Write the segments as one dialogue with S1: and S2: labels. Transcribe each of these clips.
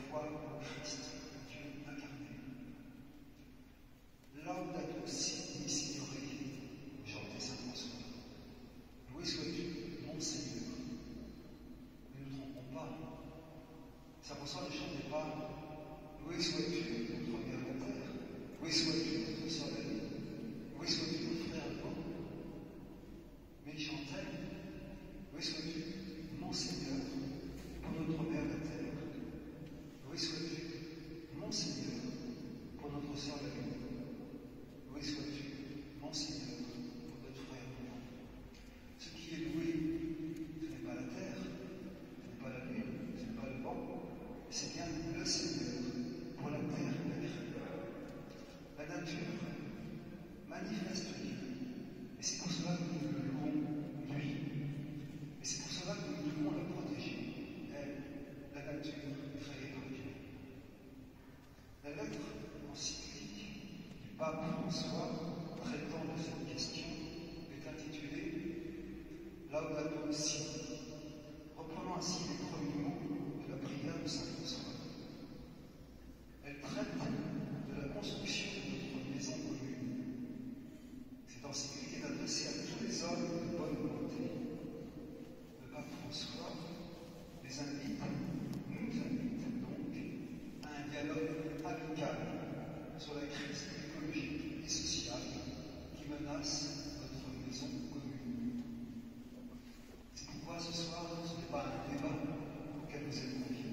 S1: foi au Christ, Dieu incarné. Laudato si Signore, chantait saint François. Loué sois-tu, mon Seigneur. Ne nous trompons pas. Saint François ne chantait pas loué sois-tu, notre Père de la terre. Loué sois-tu, notre sœur la vie. Loué sois-tu, notre frère de l'eau. Mais il chantait loué sois-tu, mon Seigneur, pour notre Père de la terre. Loué sois-tu, mon Seigneur, pour notre sœur la vie. Loué sois-tu, mon Seigneur, pour notre frère de l'eau. Ce qui est loué, ce n'est pas la terre, ce n'est pas la lune, ce n'est pas le vent, c'est bien le Seigneur pour la terre et la vie. La nature manifeste Dieu, et c'est pour cela que nous le louons, lui. Et c'est pour cela que nous devons la protéger, elle, la nature créée par Dieu. La lettre encyclique du pape François traitant de cette question est intitulée Laudato si, reprenant ainsi les premiers mots de la prière de saint François. Elle traite de la construction de notre maison commune. Cette encyclique est adressée à tous les hommes de bonne volonté. Le pape François les invite, nous invite donc à un dialogue amical sur la crise écologique et sociale qui menace notre maison commune. C'est pourquoi ce soir, ce n'est pas un débat auquel vous êtes conviés.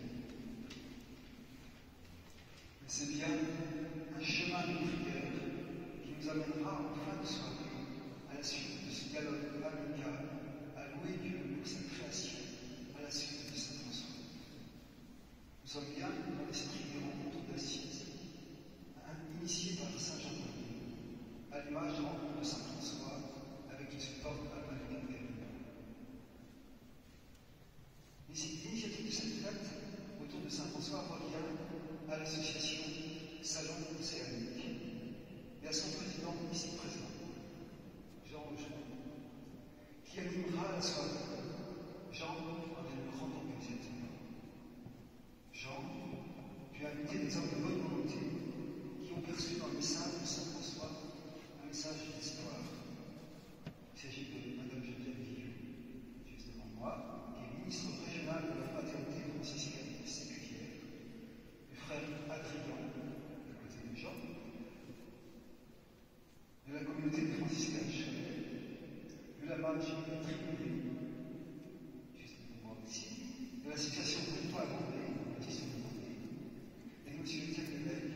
S1: Mais c'est bien un chemin de prière qui nous amènera en fin de soirée, à la suite de ce dialogue amical, à louer Dieu pour sa création, à la suite de saint François. Nous sommes bien dans l'esprit des rencontres d'Assise, initiées par saint Jean-Paul, à l'image des rencontres de saint François avec qui se porte à Marie Magdalene. L'initiative de cette fête autour de saint François revient à l'association Salon Océanique et à son président ici présent, Jean Rochon, qui animera la soirée. Jean en est le grand organisateur. Jean, tu as invité des hommes de bonne volonté qui ont perçu dans le message de saint François un message d'espoir. Il s'agit de Madame Geneviève Villeux, juste devant moi, qui est ministre régional de la fraternité franciscaine séculière, du frère Adrien, à côté de Jean, de la communauté des franciscains de Chalet, de la Mage Tribunée, juste devant moi aussi, de l'association Retour à Vendée, Baptiste de Vendée, et de M. Étienne Lévesque,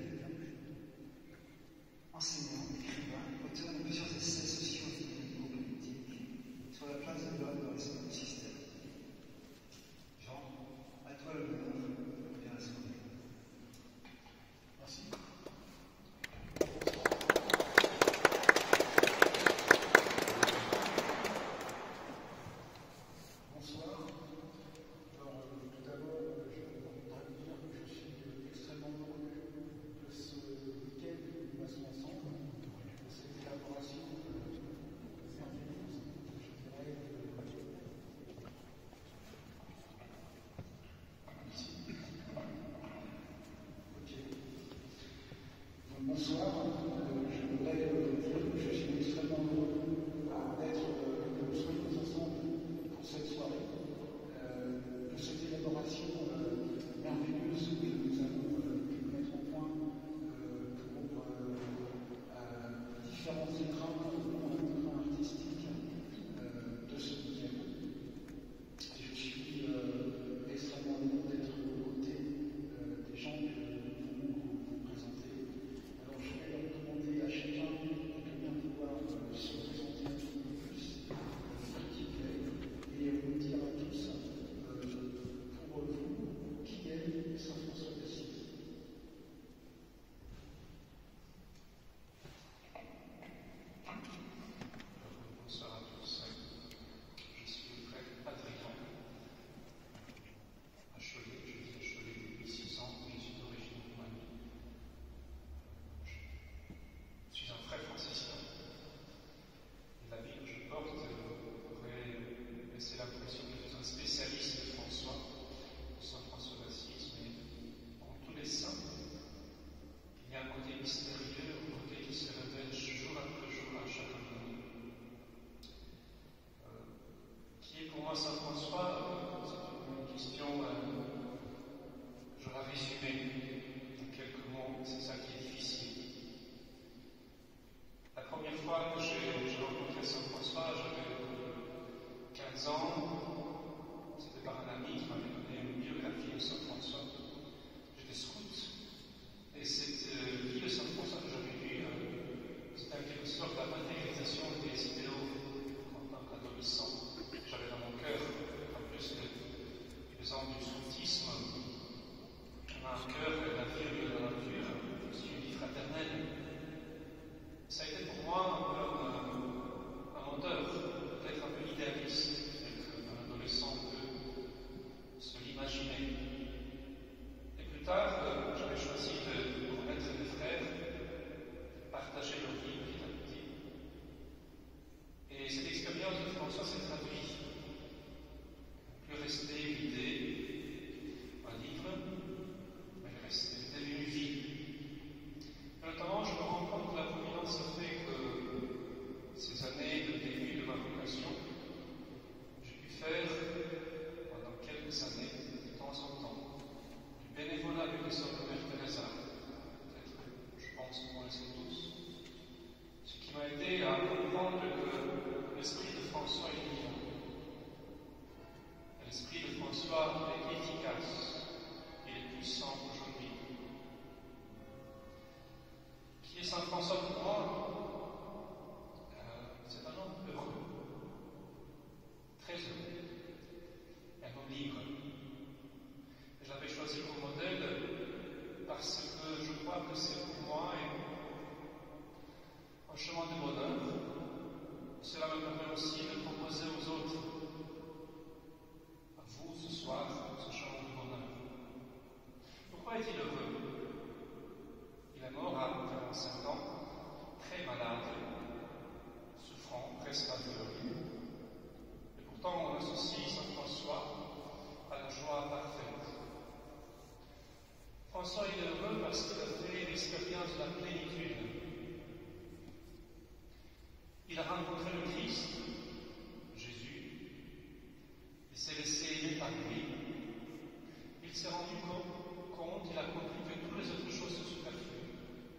S1: enseignant, écrivain, auteur de plusieurs essais sociaux et politiques sur la place de l'homme dans l'espace du système. Jean, à toi l'honneur, viens la soirée. Merci.
S2: Bonsoir. Alors, tout d'abord, je voudrais vous dire que je suis extrêmement heureux de ce week-end que nous passons ensemble, de cette élaboration merveilleuse, je dirais. Ici. Ok. Donc, bonsoir. Je voudrais dire que je suis extrêmement heureux que nous soyons ensemble pour cette soirée, de cette élaboration merveilleuse que nous avons pu mettre au point pour différents écrans artistiques de ce week-end. Et je suis extrêmement heureux d'être aux côtés des gens que nous pouvons vous présenter. Alors je vais
S3: résumer en quelques mots, c'est ça qui est difficile. La première fois que j'ai rencontré Saint François, j'avais 15 ans, c'était par un ami qui m'avait donné une biographie de Saint François. J'étais scout, et cette vie de Saint François que j'avais lue, c'était en quelque sorte la matérialisation des idéaux en tant qu'adolescent. J'avais dans mon cœur, en plus des ans du scoutisme, on a un cœur de la vie de la nature, c'est une vie fraternelle. Ça a été pour moi un moteur, peut-être un peu idéaliste, qu'un adolescent peut se l'imaginer. Et plus tard, j'avais choisi de remettre mes frères, partager leur vie petit à petit. Et cette expérience de François s'est traduite. Plus rester l'idée, un livre, mais rester une vie. Notamment, je me rends compte que la Providence a fait que ces années de début de ma vocation, j'ai pu faire, pendant quelques années, de temps en temps, du bénévolat avec les sœurs de Mère Teresa. Peut-être, je pense qu'on le sait tous. Ce qui m'a aidé à comprendre que l'esprit de François est vivant. L'esprit de François est efficace, il est puissant aujourd'hui. Qui est Saint François pour moi? C'est un homme heureux, très heureux, un homme libre. Et je l'avais choisi comme modèle parce que je crois que c'est pour moi un chemin de bonheur. Cela me permet aussi de proposer aux autres, à vous ce soir, ce chemin de bonheur. Pourquoi est-il heureux? Il est mort à 45 ans, très malade, souffrant, presque aveugle. Et pourtant, on associe Saint François à la joie parfaite. François est heureux parce qu'il a fait l'expérience de la plénitude. Il a rencontré le Christ, Jésus. Il s'est laissé aimer par lui. Il s'est rendu compte, il a compris que toutes les autres choses sont superflues.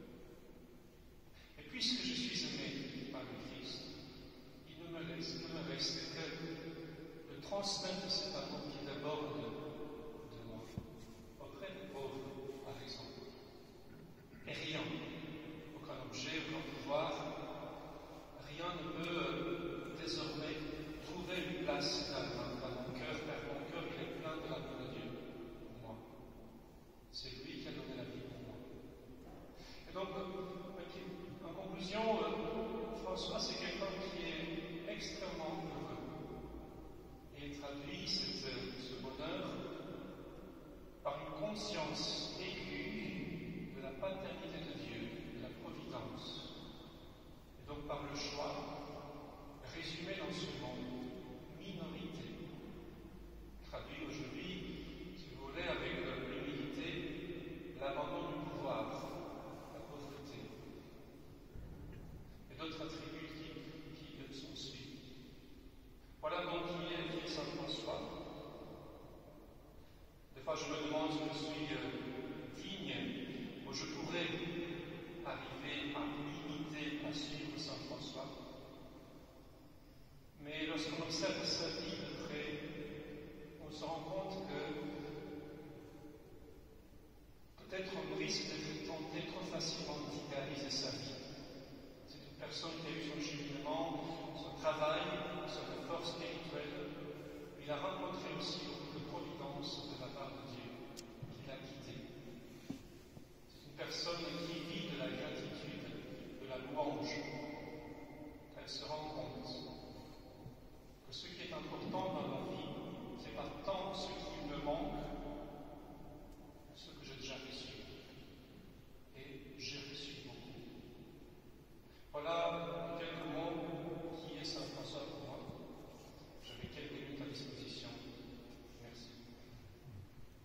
S3: Et puisque je suis aimé par le Christ, il ne me reste que de transmettre cet amour qui déborde de moi, auprès des pauvres, par exemple. Et rien, aucun objet, aucun pouvoir, rien ne peut désormais trouver une place dans mon cœur, car mon cœur il est plein de l'amour de Dieu pour moi. C'est lui qui a donné la vie pour moi. Et donc, en conclusion, François, c'est quelqu'un qui est extrêmement heureux. Et il traduit ce bonheur par une conscience aiguë de la paternité de Dieu, de la providence. Et donc par le choix, résumé dans ce monde, minorité, traduit aujourd'hui, si vous voulez, avec l'humilité, l'abandon du pouvoir, la pauvreté, et d'autres attributs qui sont suivis. Voilà donc qui est Saint François. Des fois, je me demande si je suis digne, ou je pourrais arriver à imiter, à suivre Saint François. Mais lorsqu'on observe sa vie de près, on se rend compte que peut-être on risque d'être tenté trop facilement d'idéaliser sa vie. C'est une personne qui a eu son cheminement, son travail, son effort spirituel. Il a rencontré aussi beaucoup de providence de la part de Dieu, qu'il a quitté. C'est une personne qui vit de la gratitude, de la louange. Elle se rend compte que ce qui est important dans la vie, c'est pas tant ce qui me manque, ce que j'ai déjà reçu. Et j'ai reçu beaucoup. Voilà quelques mots qui est Saint François pour moi. J'avais quelques minutes à disposition. Merci.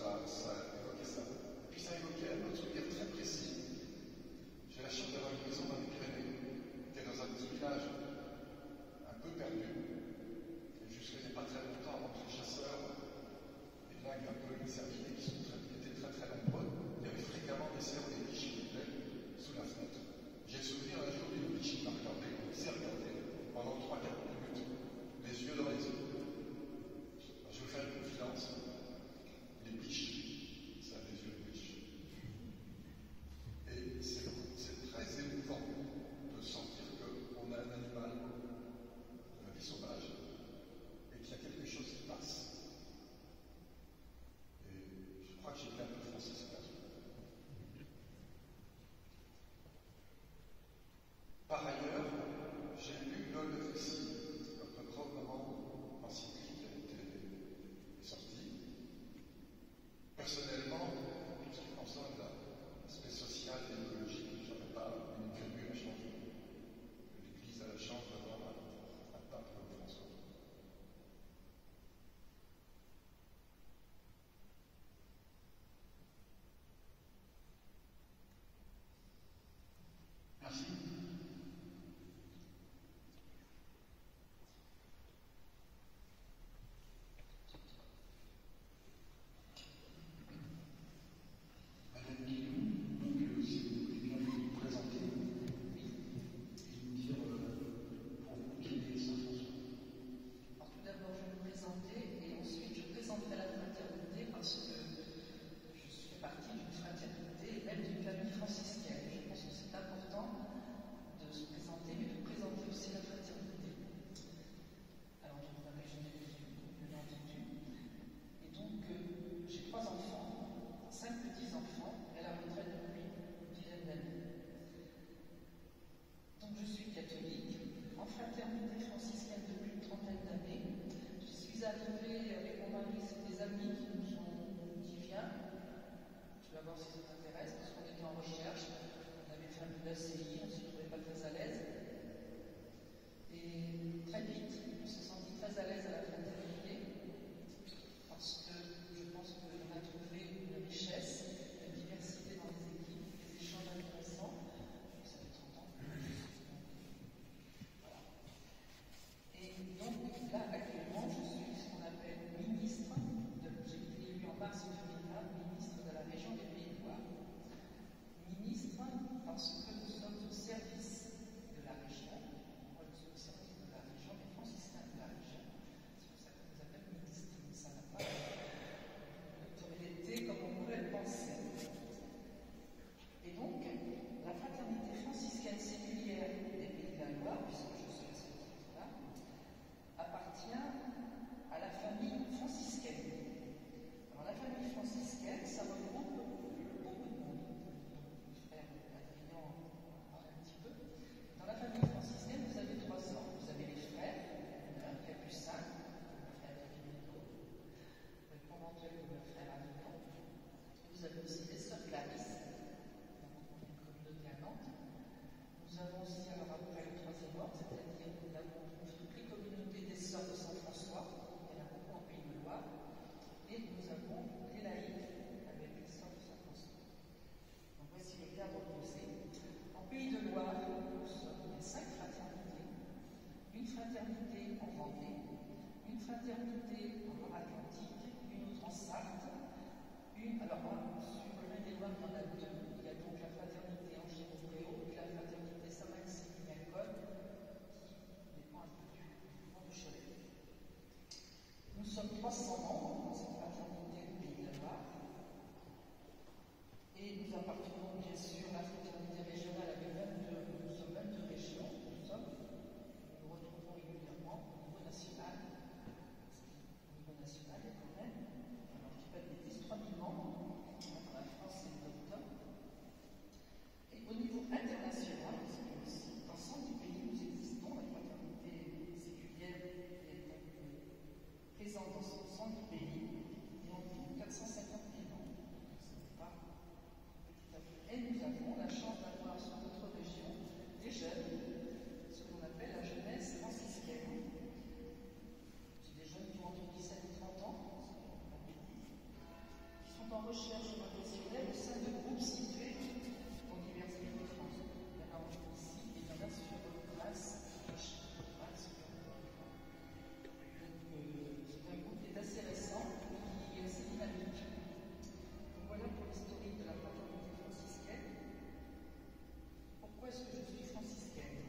S4: ça évoquait ça. Et puis ça évoquait un autre souvenir très précis. J'ai la chance d'avoir une maison dans les Pyrénées, qui est dans un petit village un peu perdu. Et jusqu'à il n'y a pas très longtemps, entre les chasseurs, les blagues un peu cervidés qui étaient très très nombreux, il y avait fréquemment des cerfs, des biches qui étaient sous la fenêtre. J'ai le souvenir un jour d'une biche qui m'a regardé, qui s'est regardée pendant 3-4 minutes, les yeux dans les yeux. Alors, je vais vous faire une confidence. Les biches, ça a des yeux de biche. Et c'est très émouvant de sentir qu'on a un animal de la vie sauvage et qu'il y a quelque chose qui passe. Et je crois que j'étais un peu franciscain. Par ailleurs, j'ai lu le récit, notre grand roman encyclique est sorti. Personnellement, tout ce qui concerne l'aspect social et écologique, je n'avais pas une virgule à changer. L'Église a la chance d'avoir un pape comme François.
S1: Merci. Madame Guillaume, donc si vous voulez bien vous présenter et nous dire pour vous qui est Saint-François.
S5: Alors, tout d'abord, je vais me présenter et ensuite je présenterai la fraternité parce que je fais partie d'une fraternité et même d'une famille franciscaine. Je pense que c'est important de se présenter, mais de présenter aussi la fraternité. Alors, je vais m'appeler Geneviève, bien entendu. Et donc, j'ai 3 enfants, 5 petits-enfants, et à la retraite depuis une dizaine d'années. Donc, je suis catholique, en fraternité franciscaine depuis une trentaine d'années. Je suis arrivée avec mon mari, c'est des amis qui nous ont dit viens. Je vais voir si ça t'intéresse, parce qu'on était en recherche. On avait fait un peu d'ACI, on ne se trouvait pas très à l'aise. Et très vite, on s'est senti très à l'aise à la fraternité, parce que je pense qu'on a trouvé une richesse, une diversité dans les équipes, des échanges intéressants. Ça fait 30 ans. Voilà. Et donc là, actuellement, je suis ce qu'on appelle ministre, j'ai été élue en mars 2020, ministre de la région des Pays de Loire. Ministre parce que nous sommes au service de la région. Moi, je suis au service de la région, des franciscains de la région. C'est pour ça qu'on nous appelle ministre. Ça n'a pas l'autorité comme on pourrait le penser. Et donc, la fraternité franciscaine séculière des Pays de la Loire, puisque je suis à ce titre-là, appartient à la famille franciscaine. Alors, la famille franciscaine, ça regroupe beaucoup de monde. Mon frère Adrien en parle un petit peu. Dans la famille franciscaine, vous avez 3 sortes. Vous avez les frères, capucins, comme le frère David, le conventuel comme le frère Avignon. Vous avez aussi les sœurs Clarisse, on a une communauté à Nantes. Nous avons aussi, alors après le 3e ordre, c'est-à-dire nous avons toutes les communautés des sœurs de Saint-François, il y en a beaucoup en Pays de Loire, et nous avons les laïcs avec les sœurs de Saint-François. Donc voici le cadre posé. En Pays de Loire, nous sommes 5 fraternités. Une fraternité en Vendée, une fraternité en Loire-Atlantique, une autre en Sarthe, alors sur le Maine-et-Loire, il y en a 2. Il y a donc la fraternité Angers-Beaupréau et la fraternité Saint-Maxime-Niacole qui dépend un peu du Mont de Cholet. Nous sommes 300 membres dans cette fraternité du Pays de la Loire. Et nous appartenons bien sûr à la fraternité régionale avec nous sommes 22 régions, nous retrouvons régulièrement au niveau national. Au niveau national, il y a quand même, alors je ne dis pas de bêtises, 3000 membres, dans la France et l'Automne. Et au niveau international, parce que aussi, dans 110 pays, nous existons, la fraternité séculière est donc présente dans 110 pays, et on compte 450 000 membres. Donc ce n'est pas petit à en recherche professionnelle au sein de groupes situés aux diverses villes de France. Il y en a ici et il y en a sur Grasse. C'est un groupe qui est assez récent, qui est assez dynamique. Donc voilà pour l'historique de la fraternité franciscaine. Pourquoi est-ce que je suis franciscaine?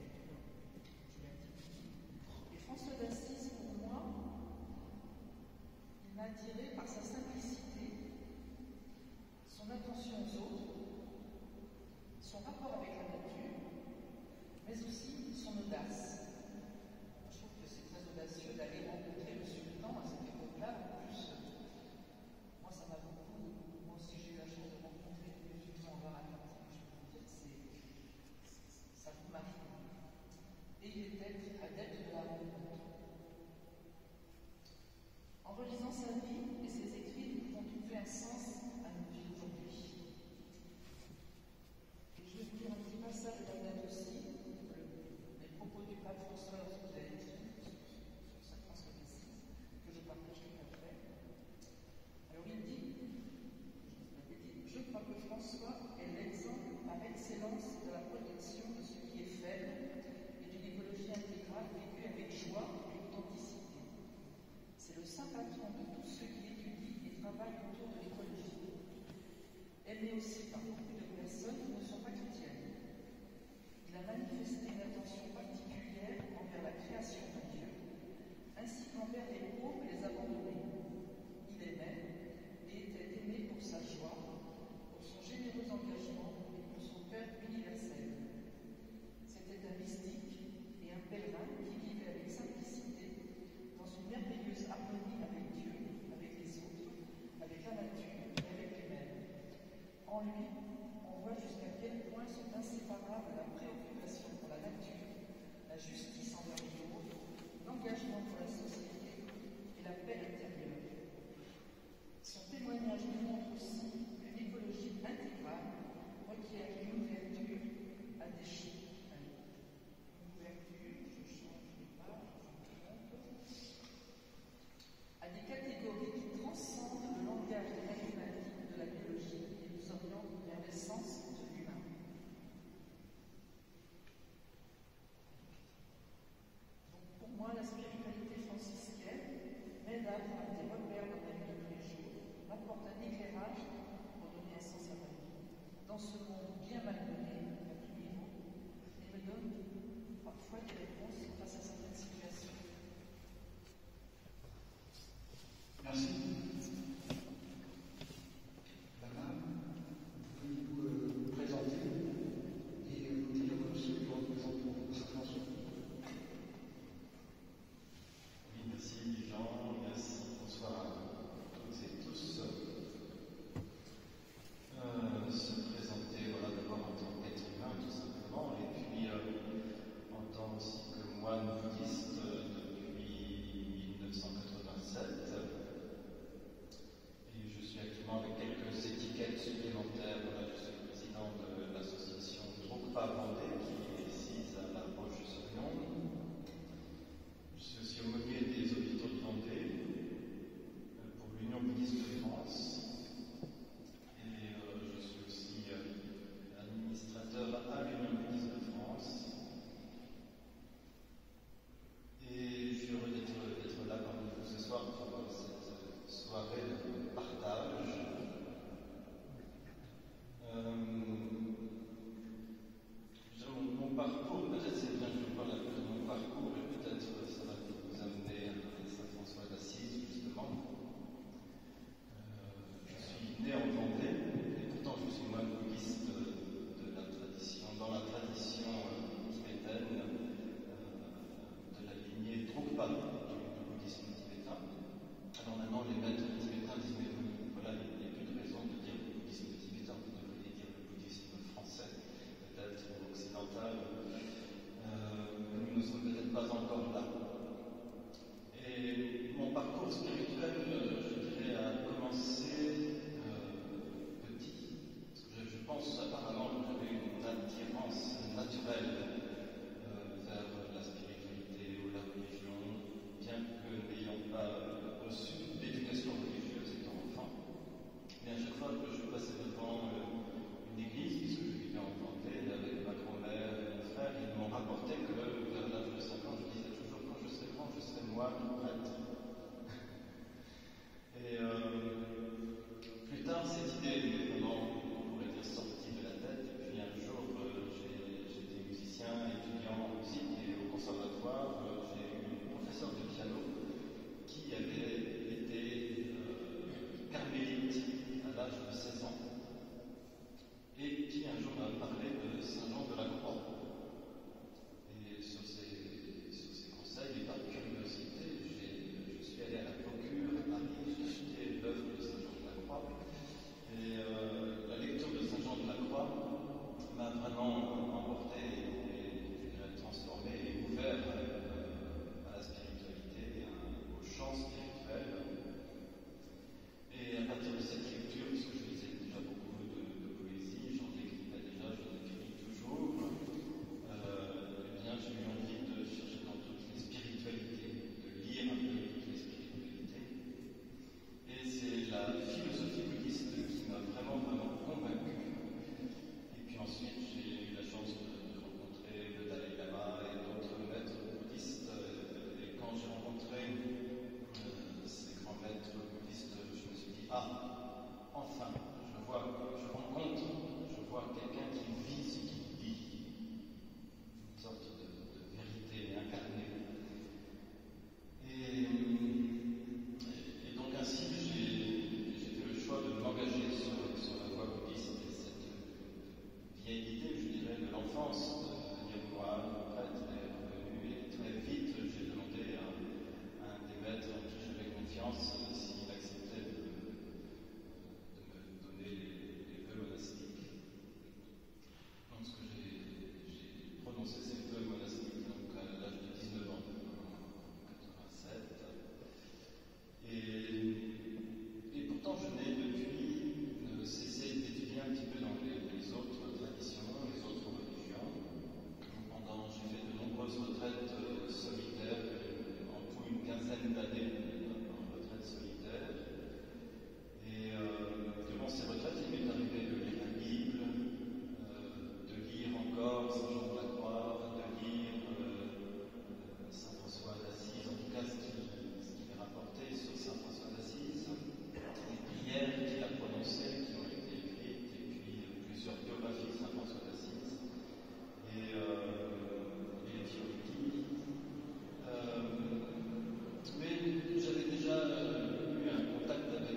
S5: Et François d'Assise, pour moi, il m'a attiré par sa simplicité, son attention aux autres, son rapport avec la nature, mais aussi son audace. Je trouve que c'est très audacieux d'aller rencontrer le sultan à cette époque-là. En plus, moi, ça m'a beaucoup. Moi aussi, j'ai eu la chance de rencontrer le sultan en Loire-Atlantique. Je peux vous dire que ça vous marque. Et il était adepte de la rencontre. En relisant sa vie et ses écrits, nous pouvons trouver un sens à nos vies aujourd'hui. Et je vais vous lire un petit passage de la lettre aussi, les propos du pape François lorsqu'il a écrit sur sa transmission, que je partage tout à fait. Alors il dit, je crois que François est l'exemple par excellence de la protection de ce qui est faible et d'une écologie intégrale vécue avec joie et authenticité. C'est le saint patron de tous ceux qui étudient et travaillent autour de l'écologie. Aimé aussi par beaucoup de personnes qui ne sont pas chrétiennes. Il a manifesté une attention particulière envers la création de Dieu, ainsi qu'envers les pauvres et les abandonnés. Il aimait et était aimé pour sa joie, pour son généreux engagement et pour son cœur universel. C'était un mystique et un pèlerin qui vivait avec simplicité dans une merveilleuse harmonie avec Dieu, avec les autres, avec la nature et avec lui-même. En lui, on voit jusqu'à quel point sont inséparables la préoccupation pour la nature, la justice envers les autres, l'engagement pour la société et la paix intérieure. Son témoignage nous montre aussi qu'une écologie intégrale requiert une ouverture à des chiffres. Une ouverture, je change les pages, à des catégories qui transcendent le langage des mathématiques de la biologie et nous orientent vers l'essence de l'humain. Donc pour moi, la spiritualité franciscaine m'aide à avoir des repères dans ma vie de tous les jours, m'apporte un éclairage pour donner un sens à ma vie, dans ce monde bien malmené à tous niveaux, et me donne parfois des réponses face à certaines situations.
S2: Merci. Bernard, pouvez-vous vous présenter et vous dire ce que vous représentez pour vous, Saint François?
S6: Oui, merci Jean, merci, bonsoir à toutes et tous. Se présenter, voilà, d'abord en tant qu'être humain tout simplement, et puis en tant aussi que moine bouddhiste depuis 1987. Et je suis actuellement avec quelques étiquettes supplémentaires. Voilà, je suis le président de l'association Drogpa Vendée, qui est assise à La Roche-sur-Yon. Je suis aussi aumônier des hôpitaux de Vendée pour l'Union bouddhiste de France. Et je suis aussi administrateur à l'Union bouddhiste de France. Et je suis heureux d'être là parmi vous ce soir pour cette soirée de partage. chaque fois que je passais devant une église, puisque je vivais en Vendée avec ma grand-mère et mon frère, ils m'ont rapporté que vers l'âge de 5 ans, je disais toujours quand je serai grand, je serai moine prêtre. Et plus tard, cette idée m'est vraiment, on pourrait dire, sortie de la tête. Et puis un jour, j'étais musicien, étudiant en musique, et au conservatoire, j'ai eu une professeure de piano qui avait été carmélite à l'âge de 16 ans et qui un jour m'a parlé de Saint Jean de la Croix. Et sur ses conseils et par curiosité, je suis allé à la procure à Paris, j'ai acheté l'œuvre de Saint Jean de la Croix. Et la lecture de Saint Jean de la Croix m'a vraiment emporté et transformé et ouvert à la spiritualité, au chant spirituel. Et à partir de cette lecture, puisque je lisais déjà beaucoup de poésie, j'en écrivais déjà, j'en écris toujours, eh bien j'ai eu envie de chercher dans toutes les spiritualités, de lire un peu toutes les spiritualités. Et c'est la philosophie bouddhiste qui m'a vraiment convaincu. Et puis ensuite, j'ai eu la chance de rencontrer le Dalai Lama et d'autres maîtres bouddhistes. Et quand j'ai rencontré ces grands maîtres bouddhistes, je me suis dit, enfin, je vois quelqu'un qui vit ce qu'il dit, une sorte de vérité incarnée. Et donc ainsi, j'ai fait le choix de m'engager sur la voie bouddhiste et cette vieille idée, je dirais, de l'enfance, de devenir moine, prêtre, est revenue. Et très vite, j'ai demandé à un des maîtres en qui j'avais confiance s'il acceptait de me donner les vœux monastiques. Donc j'ai prononcé ces vœux monastiques donc, à l'âge de 19 ans, en 87. Et pourtant, je n'ai depuis cessé d'étudier un petit peu dans les autres traditions, les autres religions. J'ai fait de nombreuses retraites solitaires, en tout une quinzaine d'années en retraite solitaire. Et durant ces retraites, il m'est arrivé de lire la Bible, de lire encore Saint Jean de la Croix, de lire Saint François d'Assise, en tout cas ce qui est rapporté sur Saint François d'Assise, les prières qu'il a prononcées, qui ont été écrites, et puis plusieurs biographies de Saint François d'Assise, et les théologies. Mais j'avais déjà eu un contact avec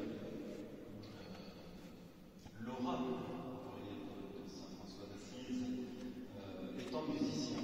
S6: l'aura, de Saint François d'Assise, étant musicien.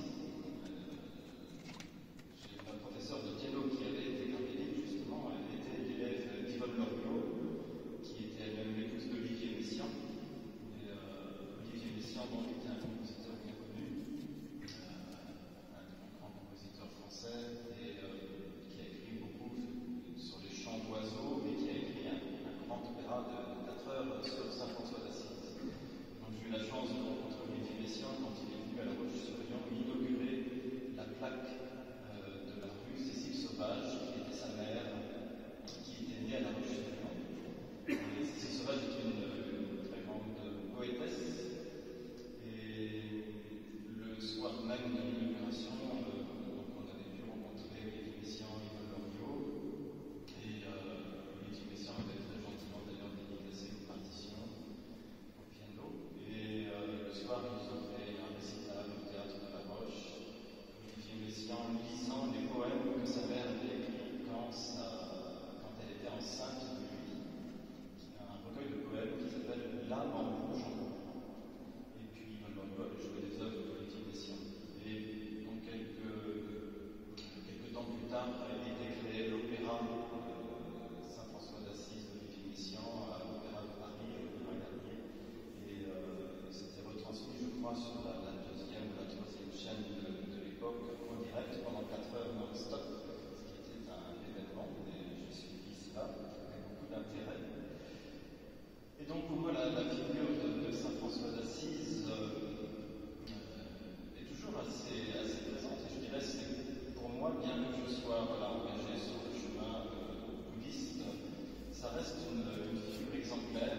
S6: J'ai ma professeure de piano qui avait été carmélite, justement, elle était l'élève d'Yvonne Loriot, qui était elle-même l'épouse d'Olivier Messiaen. Et Olivier Messiaen, donc, était un compositeur bien connu, un grand compositeur français, et qui a écrit beaucoup sur les chants d'oiseaux, et qui a écrit un grand opéra de 4 heures sur Saint François d'Assise. Donc j'ai eu la chance de rencontrer Olivier Messiaen quand il est venu à La Roche-sur-Yon inaugurer la plaque de la rue Cécile Sauvage, qui était sa mère, qui était née à La Roche-sur-Yon. Et Cécile Sauvage est une très grande poétesse. Et le soir même de l'inauguration, on avait pu rencontrer Olivier Messiaen et Yvonne Loriot. Et Olivier Messiaen avait très gentiment d'ailleurs dédicacé une partition au piano. Et le soir, ils ont fait un récital au théâtre de La Roche. Olivier Messiaen lisant les poèmes que sa mère avait écrits quand elle était enceinte de lui. Un recueil de poèmes qui s'appelle L'âme en rouge. Et puis Yvonne Loriot a joué des œuvres d'Olivier Messiaen. Et donc quelques temps plus tard, a été créé l'opéra Saint François d'Assise d'Olivier Messiaen à l'Opéra de Paris, l'Opéra Garnier. Et c'était retransmis, je crois, sur la deuxième ou la troisième chaîne de l'époque, en direct pendant 4 heures non-stop, ce qui était un événement, et j'ai suivi cela avec beaucoup d'intérêt. Et donc pour moi, la figure de Saint François d'Assise est toujours assez présente, et je dirais c'est pour moi, bien que je sois engagé sur le chemin bouddhiste, ça reste une figure exemplaire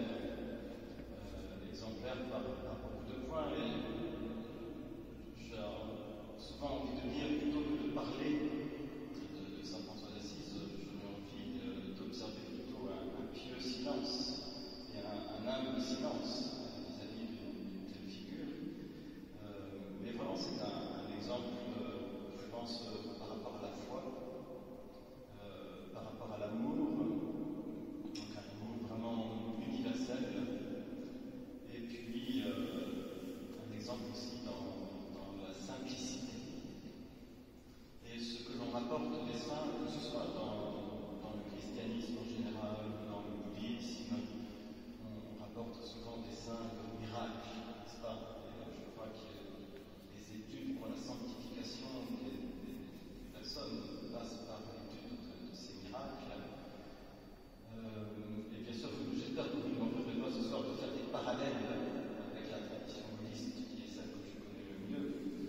S6: silence vis-à-vis d'une telle figure. Mais vraiment, c'est un exemple, je pense, par rapport à la foi, par rapport à l'amour, donc un amour vraiment universel, et puis un exemple aussi dans la simplicité. Et ce que l'on rapporte des saints, que ce soit dans le christianisme en général, dans le bouddhisme, on rapporte souvent des saints comme miracles, n'est-ce pas? Et je crois que les études pour la sanctification des personnes passent par l'étude de ces miracles. Et bien sûr, j'espère que vous ne m'en ferez pas ce soir de faire des parallèles avec la tradition bouddhiste, qui est celle que je connais le mieux.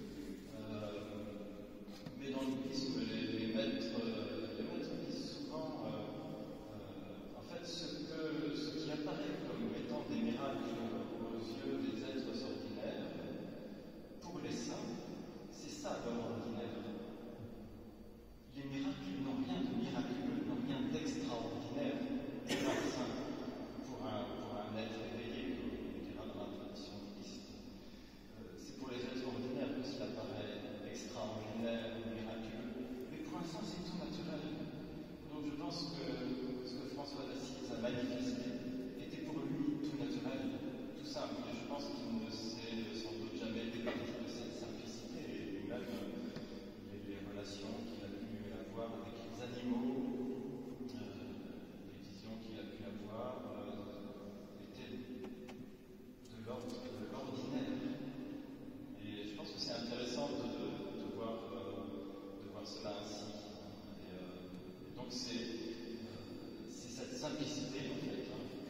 S6: Mais dans le bouddhisme, les maîtres disent souvent, en fait, ce qui apparaît comme étant des miracles aux yeux des êtres ordinaires, pour les saints, c'est ça leur ordinaire. Les miracles n'ont rien de miraculeux, n'ont rien d'extraordinaire pour un saint, pour un être éveillé, comme on dira dans la tradition bouddhiste. C'est pour les êtres ordinaires que cela paraît extraordinaire ou miraculeux, mais pour un saint c'est tout naturel. Donc je pense que ce que François d'Assise a manifesté était pour lui tout naturel, tout simple, et je pense qu'il ne s'est sans doute jamais départi de cette simplicité, et même les relations qu'il a pu avoir avec les animaux, les visions qu'il a pu avoir, étaient de l'ordinaire. Et je pense que c'est intéressant de voir cela ainsi. Et donc c'est cette simplicité en fait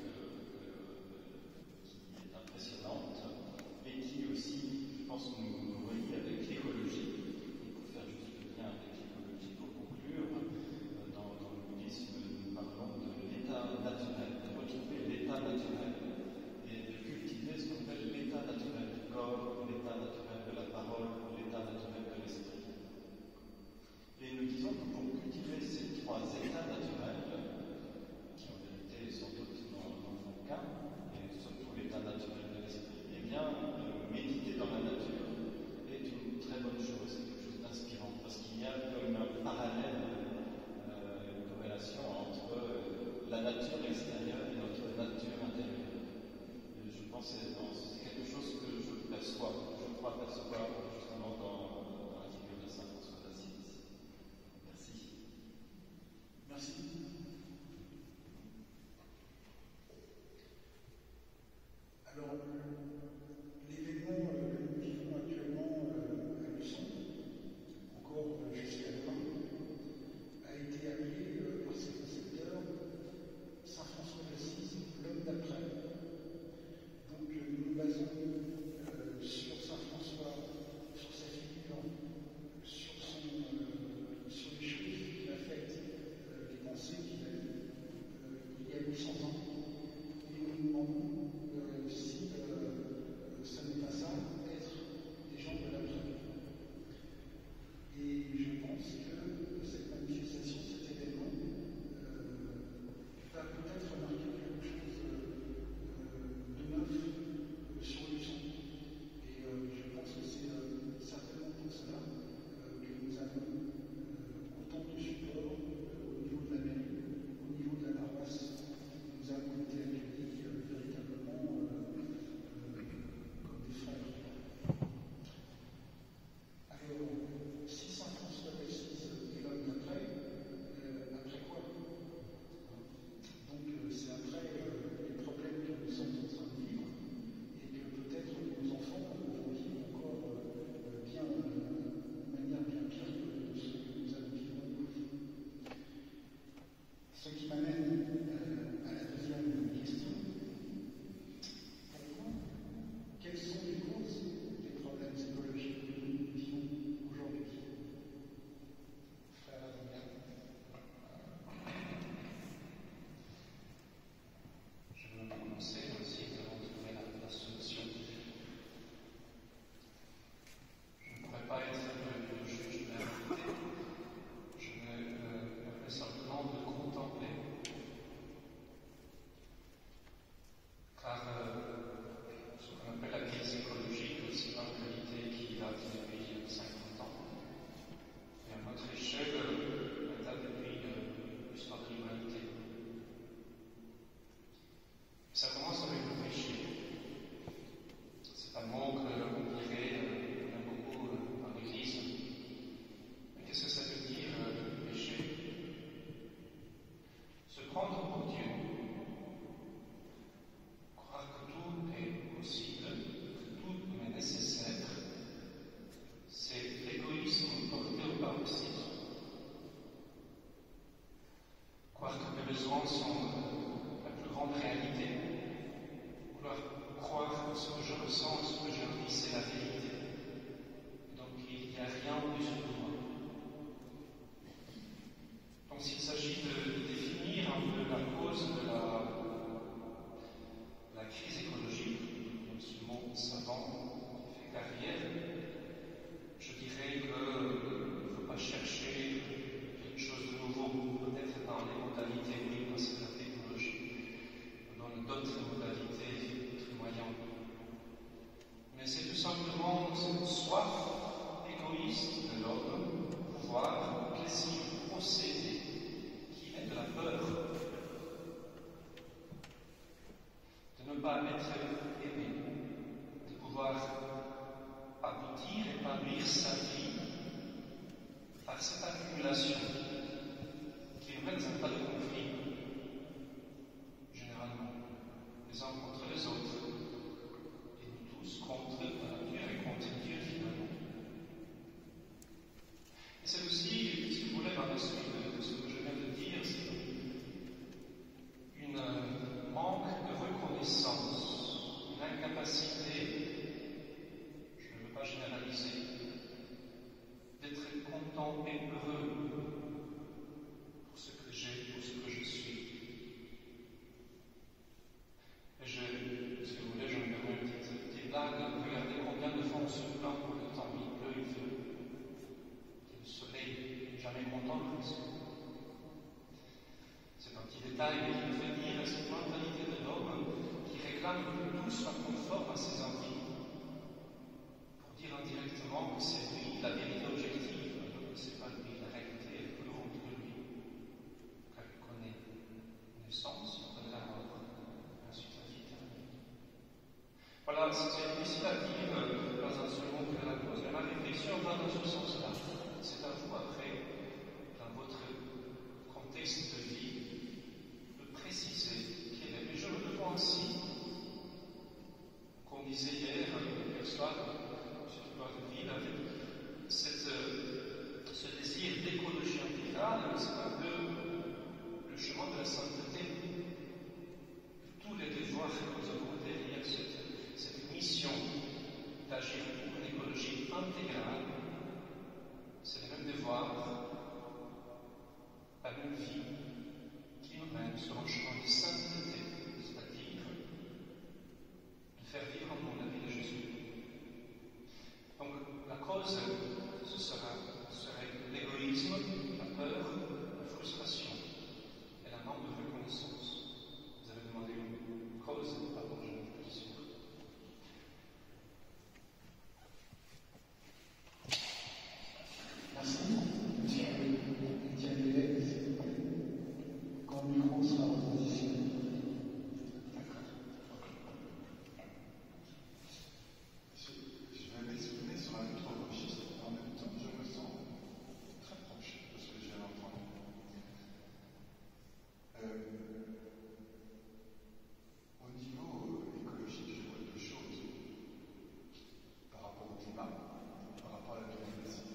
S6: qui est impressionnante et qui aussi, je pense, nous relie avec l'écologie. Et pour faire juste le lien avec l'écologie, pour conclure, dans le bouddhisme, nous parlons de l'état naturel, de retrouver l'état naturel et de cultiver ce qu'on appelle l'état naturel du corps, l'état naturel de la parole, l'état naturel de l'esprit. Et nous disons que pour cultiver ces trois états naturels, qui en vérité sans doute n'en font qu'un, et surtout l'état naturel de l'esprit, eh bien, méditer dans la nature est une très bonne chose, c'est quelque chose d'inspirant, parce qu'il y a comme un parallèle, une corrélation entre la nature extérieure et notre nature intérieure. Et je pense que c'est quelque chose que je crois percevoir justement dans la figure de saint François d'Assise. Merci.
S2: Merci. Alors, l'événement que nous vivons actuellement à Luçon, encore jusqu'à demain, a été appelé par ses concepteurs Saint François d'Assise, l'homme d'après. Donc nous nous basons sur Saint François, sur sa figure, sur les choses qu'il a faites, les pensées qu'il a eues il y a 800 ans. Et nous nous demandons si
S3: que ce que je ressens, ce que j'ai envie, c'est la vérité. Donc il n'y a rien au-dessus de moi. Donc s'il s'agit de définir un peu la cause de la crise écologique, dans ce monde savant qui fait carrière, je dirais qu'il ne faut pas chercher quelque chose de nouveau, peut-être dans les modalités, oui, parce que la technologie donne d'autres modalités, d'autres moyens. Mais c'est tout simplement cette soif égoïste de l'homme pour pouvoir plaisir, posséder, qui est de la peur, de ne pas être aimé, de pouvoir aboutir, épanouir sa vie par cette accumulation qui ne mène pas de conflit, généralement, les uns contre les autres, et nous tous contre la nature et contre Dieu finalement. Et c'est aussi, si vous voulez, dans la suite de ce que je viens de dire, c'est une manque de reconnaissance, une incapacité, je ne veux pas généraliser, d'être content et heureux pour ce que j'ai, pour ce que je suis. Et si vous voulez, je me permets une petite blague. Regardez combien de fois on se plaint pour le temps, il pleut, il fait. Le soleil n'est jamais content, presque. C'est un petit détail, mais qui me fait dire à cette mentalité de l'homme qui réclame que tout soit conforme à ses envies. Pour dire indirectement que c'est lui la vérité objective, alors que ce n'est pas lui la réalité, elle est plus grande que lui. Car il connaît la naissance, il connaît la mort, ensuite la vie éternelle. Voilà, c'est difficile à dire dans un seul mot que la cause, mais ma réflexion va dans ce sens-là. C'est à vous après, dans votre contexte de vie, de préciser quel est. Mais je le vois aussi, comme disait hier hier soir, M. Dubois-de-Ville, avec ce désir d'écologie intégrale, c'est un peu le chemin de la sainteté. Tous les devoirs que nous avons derrière cette mission d'agir pour une écologie intégrale, c'est le même devoir, la même vie qui nous mène sur un chemin de sainteté, c'est-à-dire de faire vivre en nous la vie de Jésus. Donc la cause, ce serait l'égoïsme, la peur, la frustration et la manque de reconnaissance. Vous avez demandé une cause, pardon, je n'ai plus sûr.
S2: Merci. Étienne Hélène, s'il vous plaît. Quand le micro sera repositionné.
S4: Je vais m'exprimer sur un autre registre. En même temps, je me sens très proche de ce que j'ai entendu. Au niveau écologique, je vois deux choses par rapport au climat, par rapport à la biodiversité.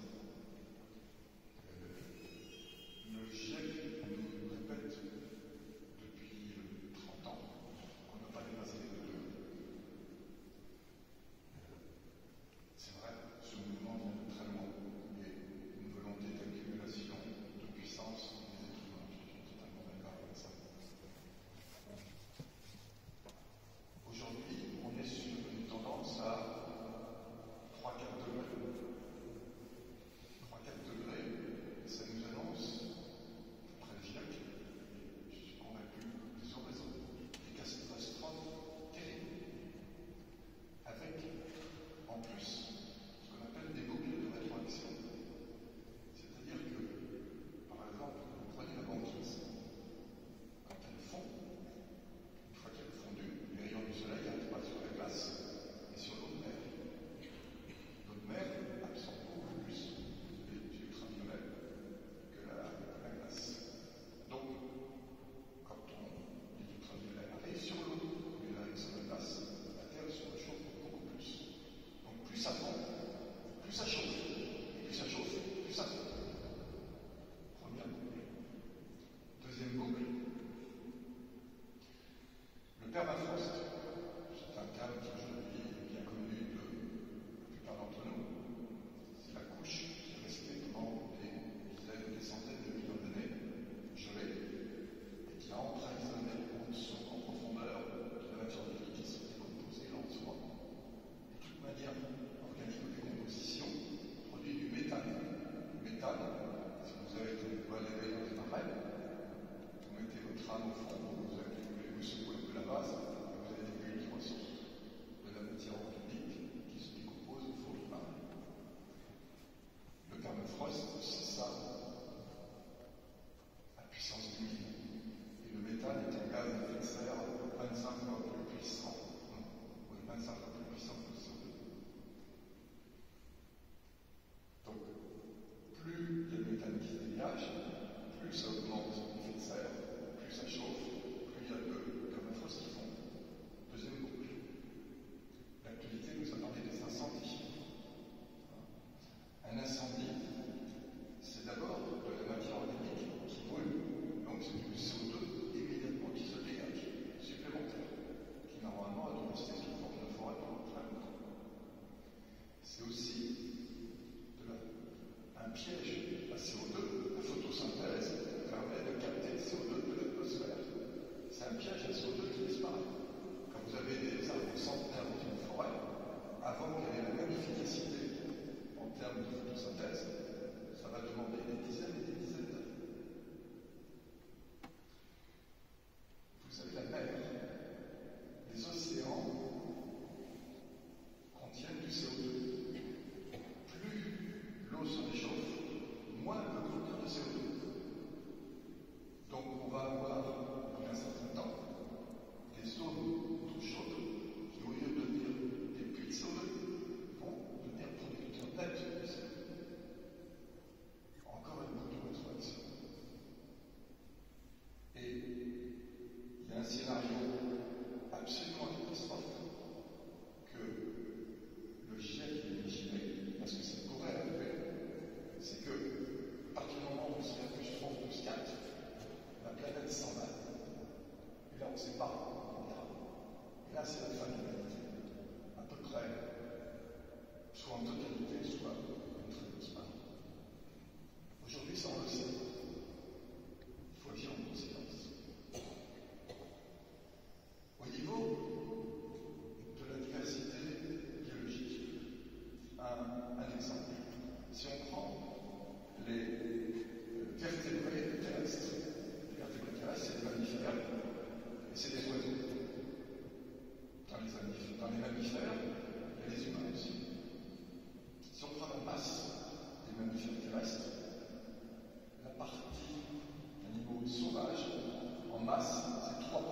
S4: Le GIEC nous répète depuis 30 ans qu'on n'a pas dépassé les 2 degrés. C'est vrai, ce mouvement vient de très loin, et une volonté d'accumulation de puissance des êtres humains. Je suis totalement d'accord avec ça. Aujourd'hui, on est sur une tendance à 3-4 degrés. 3-4 degrés, ça nous annonce, après le GIEC, je suis convaincu, des horizons, des catastrophes terribles, avec en plus ce qu'on appelle des boucles de rétroaction. C'est-à-dire que, par exemple, vous prenez la banquise, quand elle fond, une fois qu'elle est fondue, les rayons du soleil n'arrivent pas sur la glace et sur l'eau de mer. L'eau de mer absorbe beaucoup plus les ultraviolets que la glace. Donc, quand les ultraviolets arrivent sur l'eau, mais ils arrivent sur la glace, la Terre se réchauffe beaucoup plus. Donc plus ça fond, plus ça chauffe. Et plus ça chauffe, plus ça fond. Première boucle. Deuxième boucle. Le permafrost, c'est un terme que je 50 fois plus puissant que le CO2. Donc, plus il y a de méthane qui se dégage, plus ça augmente l'effet de serre, plus ça chauffe, plus il y a de permafrost qui font. Deuxième boucle. L'actualité nous a parlé des incendies. Un incendie, c'est d'abord de la matière organique qui brûle. Donc c'est du CO2 immédiatement qui se dégage, supplémentaire, qui normalement a dû rester sous forme de forêt pendant très longtemps. C'est aussi un piège à CO2. La photosynthèse permet de capter le CO2 de l'atmosphère. C'est un piège à CO2 qui disparaît. Quand vous avez des arbres centenaires dans une forêt, avant qu'il y ait la même efficacité en termes de photosynthèse, ça va demander des dizaines et des dizaines d'années. Vous avez la mer. Les océans contiennent du CO2. Plus l'eau se réchauffe, moins elle peut contenir de CO2. Donc on va avoir, dans un certain temps, des zones d'eau chaude qui, au lieu de devenir des puits de CO2, vont devenir producteurs nets de CO2. Encore une boucle de rétroaction. Et il y a un scénario absolument catastrophique que le GIEC a imaginé, parce que ça pourrait arriver, c'est que, à partir du moment où il y a plus 3 plus 4, la planète s'en va. Et là, on ne sait pas où on ira. Et là, c'est la fin de l'humanité. À peu près, soit en totalité, soit une très grosse part. Aujourd'hui, ça, on le sait. Il faut agir en conséquence. Au niveau de la diversité biologique, un exemple. Si on prend les vertébrés terrestres, les vertébrés terrestres, c'est des mammifères et c'est des oiseaux. Dans les mammifères, il y a les humains aussi. Si on prend la masse des mammifères terrestres, la partie animaux sauvages en masse, c'est 3%.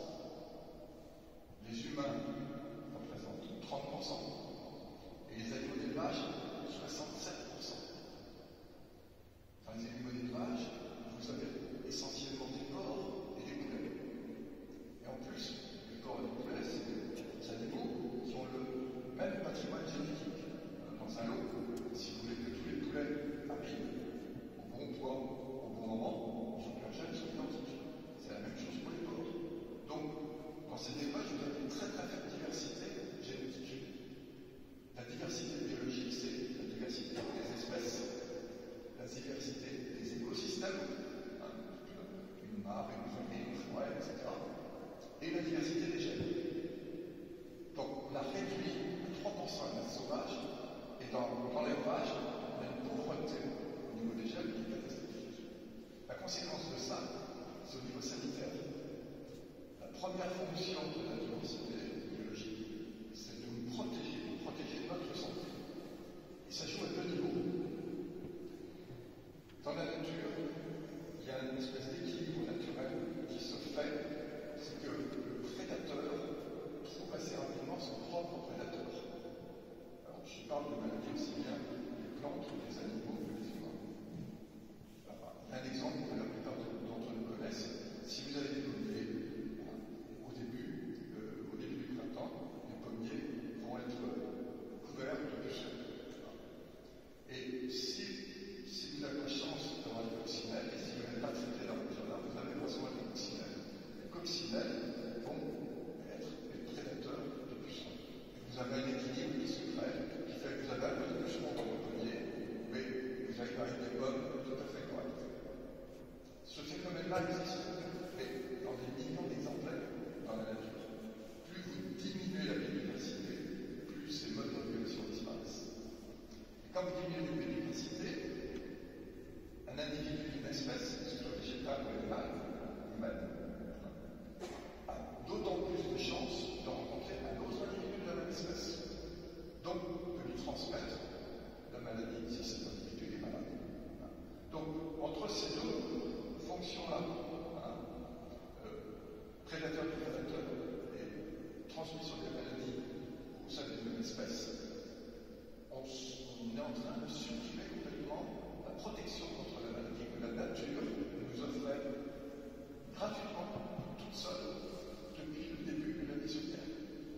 S4: Les humains représentent 30% et les animaux d'élevage, 67%. Dans les animaux d'élevage, vous avez essentiellement des porcs et des poulets. Et en plus, les porcs et les poulets, c'est des animaux qui ont le même patrimoine génétique. Dans un lot, si vous voulez que tous les poulets arrivent au bon poids, au bon moment, il faut que leurs gènes soient identiques. C'est la même chose pour les porcs. Donc, dans cet élevage, vous avez une très très faible diversité génétique. La diversité biologique, c'est la diversité des espèces, la diversité des écosystèmes, une mare, une prairie, une forêt, etc. Et la diversité des gènes. Donc, on a réduit à 3% la masse sauvage, et dans l'élevage, on a une pauvreté au niveau des gènes qui est catastrophique. La conséquence de ça, c'est au niveau sanitaire. La première fonction de la diversité biologique, c'est de nous protéger, notre santé. Et ça joue à 2 niveaux. Dans la nature, il y a une espèce d'équilibre naturel qui se fait, c'est que le prédateur trouve assez rapidement son propre prédateur. Alors, je parle de maladies aussi bien des plantes que des animaux que des humains. Un exemple que la plupart d'entre nous connaissent, si vous avez des pommiers, au début du printemps, les pommiers vont être couverts de pucerons. Et si vous avez la chance d'avoir des coccinelles, et si vous n'avez pas traité dans le jardin, vous avez besoin de coccinelles. Les coccinelles vont être les prédateurs de pucerons. Et vous avez un équilibre qui se crée, qui fait que vous avez un peu de pucerons dans votre pommier, mais vous avez quand même des pommes tout à fait correctes. Ce phénomène-là existe, mais dans des millions d'exemplaires dans la nature. Plus vous diminuez la biodiversité, plus ces modes de régulation disparaissent. Et quand vous diminuez la biodiversité, un individu d'une espèce, que ce soit végétale ou animale, humaine, a d'autant plus de chances de rencontrer un autre individu de la même espèce. Donc, de lui transmettre la maladie si cet individu est malade. Donc, entre ces deux fonctions-là, prédateur et transmission des maladies ça des nouvelles espèces. On est en train de supprimer complètement la protection contre la maladie que la nature nous offrait gratuitement, toute seule, depuis le début de la vie sur Terre.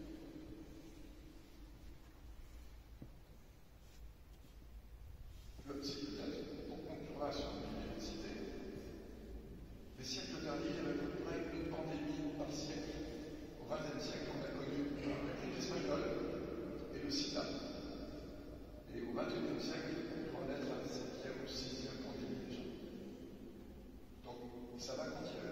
S4: Si peut-être, pour conclure sur la biodiversité, les siècles derniers, il y avait à peu près une pandémie par siècle. Au XXe siècle, on a connu la grippe espagnole et le sida. Et au XXIe siècle, on doit en être à la 7e ou 6e pandémie déjà. Donc, ça va continuer.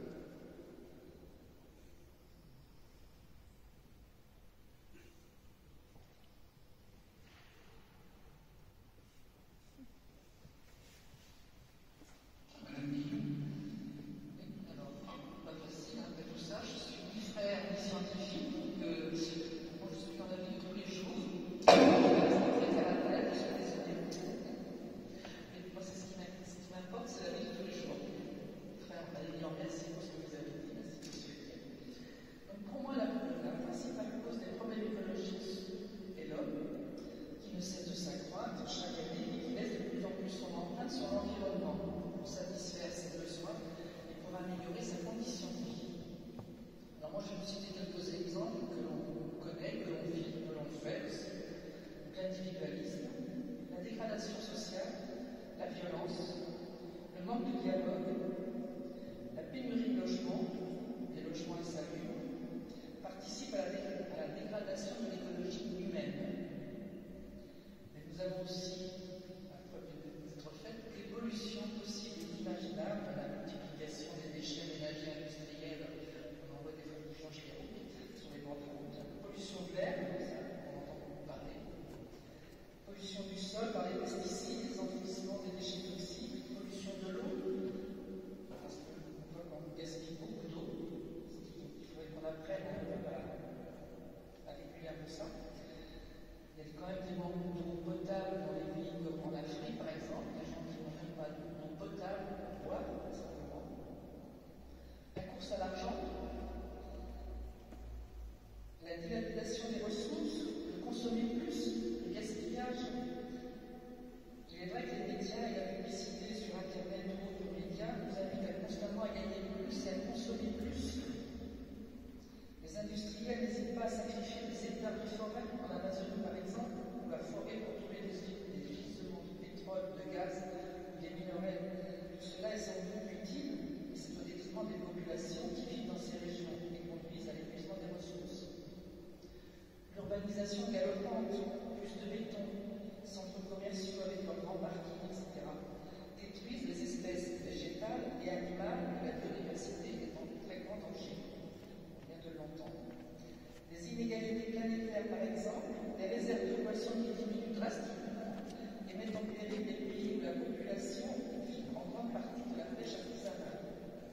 S5: Urbanisation galopante, plus de béton, centres commerciaux avec leurs grands parkings, etc., détruisent les espèces végétales et animales et la biodiversité est en très grand danger. On vient de l'entendre. Les inégalités planétaires, par exemple, les réserves de poissons qui diminuent drastiquement et mettent en péril des pays où la population vit en grande partie de la pêche artisanale.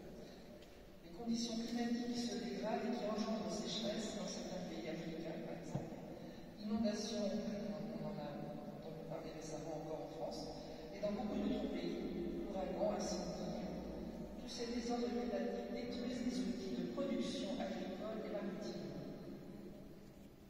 S5: Les conditions climatiques qui se dégradent et qui engendrent des sécheresses dans certains pays africains, par exemple, inondations, on en a entendu parler récemment encore en France, et dans beaucoup d'autres pays, ouragans, incendies, tous ces désordres climatiques détruisent les outils de production agricole et maritime.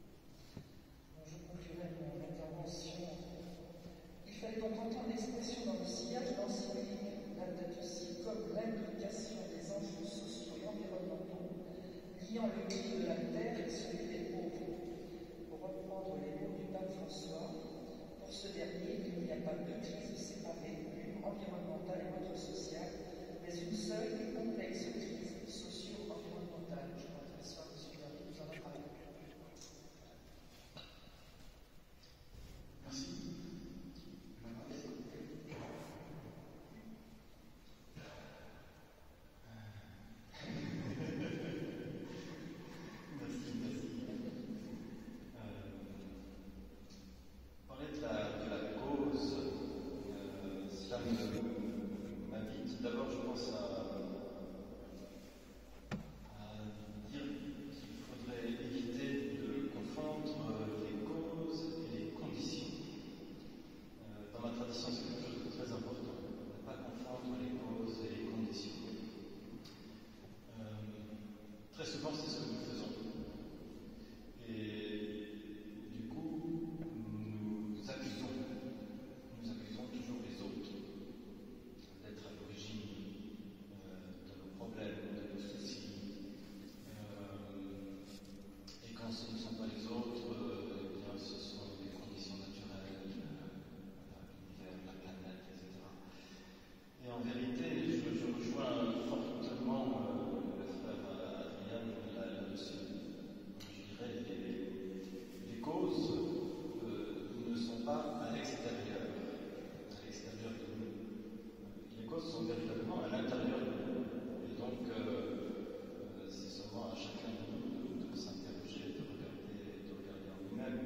S6: ce ne sont pas les autres, eh bien, ce sont les conditions naturelles, l'univers, la planète, etc. Et en vérité, je rejoins fortement le frère Adrien là-dessus. Je dirais que les causes ne sont pas à l'extérieur de nous. Les causes sont véritablement à l'intérieur de nous. Et donc, c'est seulement à chacun de nous de s'interroger, de regarder en nous-mêmes.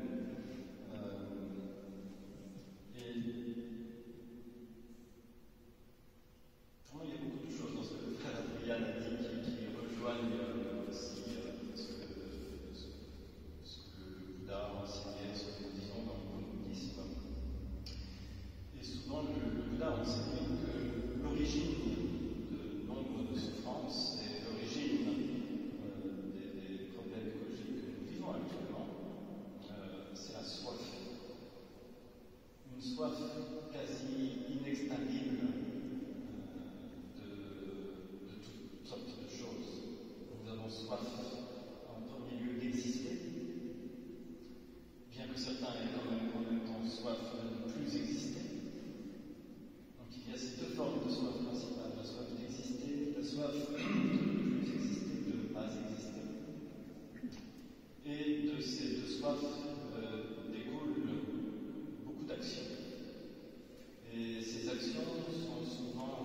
S6: Et pour moi, il y a beaucoup de choses dans ce que le frère Adrien a dit qui rejoignent aussi ce que le Bouddha a enseigné, ce que nous disons dans le bouddhisme. Et souvent, le Bouddha a enseigné que l'origine de nombre de souffrances et l'origine des problèmes écologiques que nous vivons actuellement, c'est la soif. Une soif quasi inextinguible de toutes sortes de choses. Nous avons soif, en premier lieu, d'exister, bien que certains aient quand même en même temps soif de ne plus exister. Donc il y a ces deux formes de soif principales, la soif d'exister, la soif de ne plus exister, de ne pas exister. Et de ces deux soifs découlent beaucoup d'actions. Et ces actions sont souvent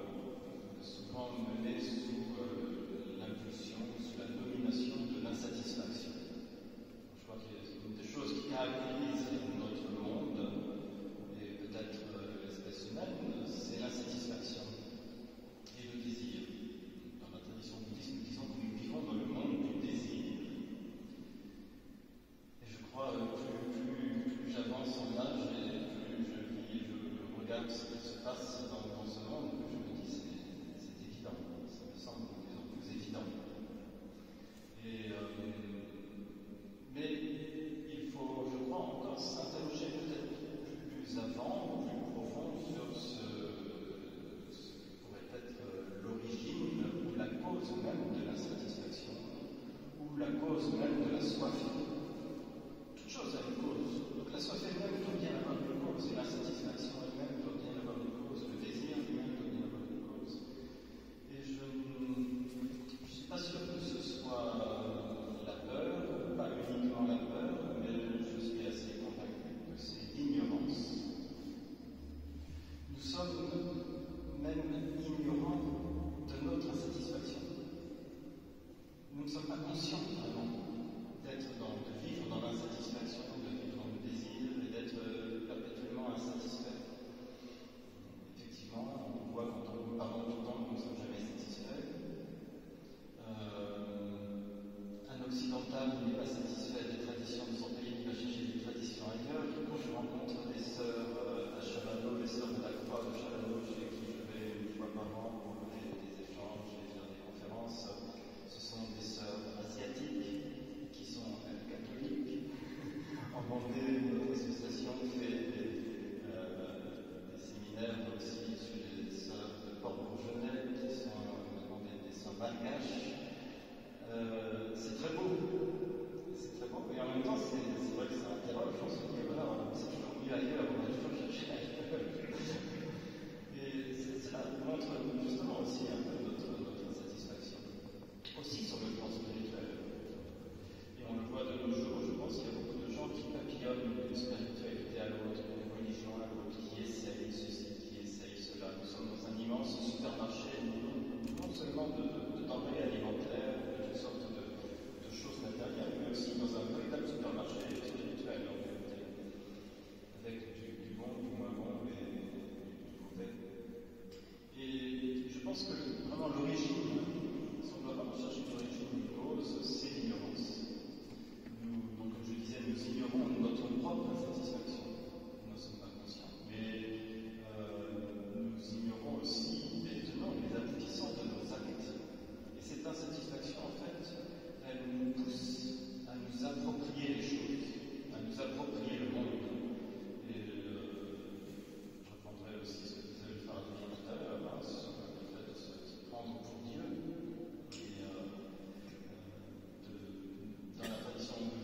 S6: menées sous l'impulsion, sous la domination de l'insatisfaction. Je crois qu'une des choses qui caractérise notre monde, et peut-être l'espèce humaine, c'est l'insatisfaction et le désir. Dans la tradition bouddhiste, nous disons que nous vivons dans le monde du désir. Et je crois plus j'avance en âge et plus je regarde ce qui se passe dans ce monde, que je me dis c'est évident, ça me semble de plus en plus évident. Mais il faut, je crois, encore s'interroger peut-être plus avant, plus profond sur ce que pourrait être l'origine ou la cause même de l'insatisfaction, ou la cause même de la soif. Toute chose a une cause. Donc la soif elle-même doit bien avoir une cause, et l'insatisfaction elle-même doit bien avoir une cause, le désir lui-même doit bien avoir une cause. Et je ne suis pas sûr que ce soit la peur, pas uniquement la peur, mais je suis assez convaincu que c'est l'ignorance. Nous sommes même ignorants de notre insatisfaction. Nous ne sommes pas conscients vraiment de vivre dans l'insatisfaction, de vivre dans le désir et d'être perpétuellement insatisfait. Effectivement, on voit quand nous parlons tout le temps que nous ne sommes jamais satisfaits. Un occidental qui n'est pas satisfait des traditions de son pays, qui va chercher des traditions ailleurs. Quand je rencontre des sœurs à Chavano, les sœurs de la Croix de Chavano, chez qui je vais une fois par an pour des échanges et faire des conférences, ce sont des sœurs asiatiques qui sont catholiques. En Vendée, notre association fait des séminaires aussi sur les sœurs de Port-Bourgenais, qui sont maintenant des sœurs malgaches. C'est très beau, et en même temps, c'est vrai que ça interroge, on se dit, voilà, c'est toujours mieux ailleurs, on va toujours chercher ailleurs. Et cela montre justement aussi un peu notre insatisfaction, aussi sur le plan spirituel. Et on le voit de nos jours, je pense qu'il y a beaucoup de gens qui papillonnent d'une spiritualité à l'autre, d'une religion à l'autre, qui essayent ceci, qui essayent cela. Nous sommes dans un immense supermarché, non seulement de denrées alimentaires, de toutes sortes de choses matérielles, mais aussi dans un véritable supermarché spirituel en réalité, avec du bon, du moins bon et du mauvais. Et je pense que vraiment l'origine, si on doit vraiment chercher une origine, une cause, c'est l'ignorance. Donc comme je disais, nous ignorons notre propre insatisfaction, nous ne sommes pas conscients, mais nous ignorons aussi les tenants et les aboutissants de nos actes. Et cette insatisfaction, en fait, elle nous pousse à nous approprier les choses, à nous approprier le monde. Et je reprendrai aussi ce que disait le frère Adrien tout à l'heure, sur le fait de se prendre pour Dieu. Et dans la tradition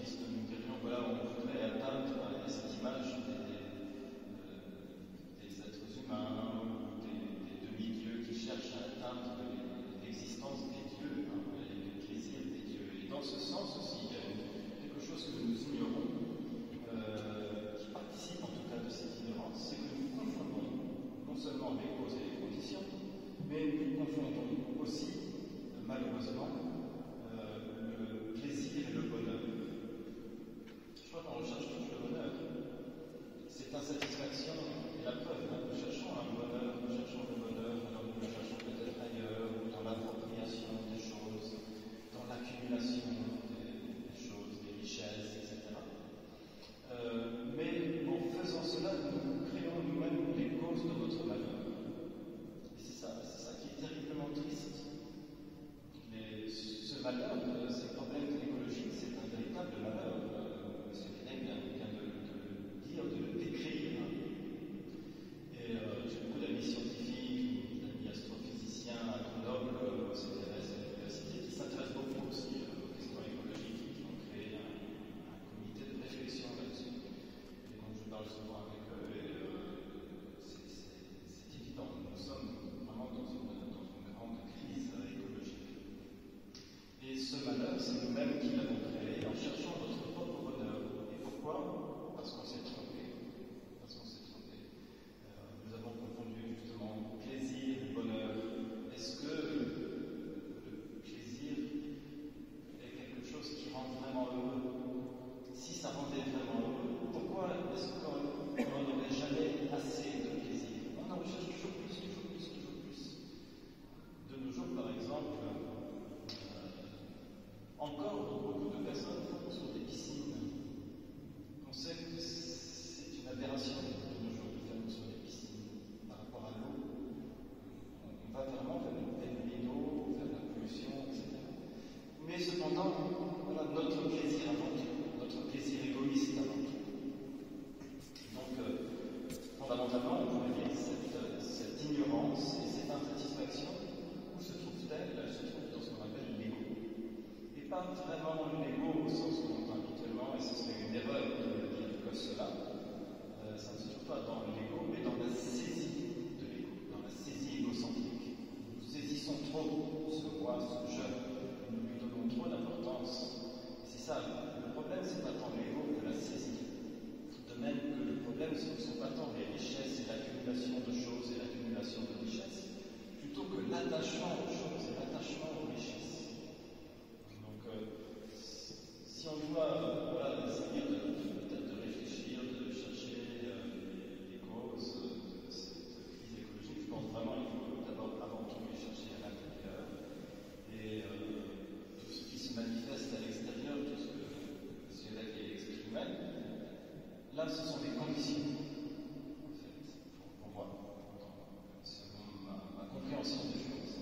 S6: ce ne sont pas tant les richesses et l'accumulation de choses et l'accumulation de richesses, plutôt que l'attachement aux choses et l'attachement aux richesses. Donc, si on doit voilà, essayer peut-être de réfléchir, de chercher les causes de cette crise écologique, je pense vraiment qu'il faut d'abord, avant tout, les chercher à l'intérieur. Et tout ce qui se manifeste à l'extérieur, tout ce que M. Laguier exprimait, là, ce sont des conditions, en fait, pour moi, selon ma compréhension des choses.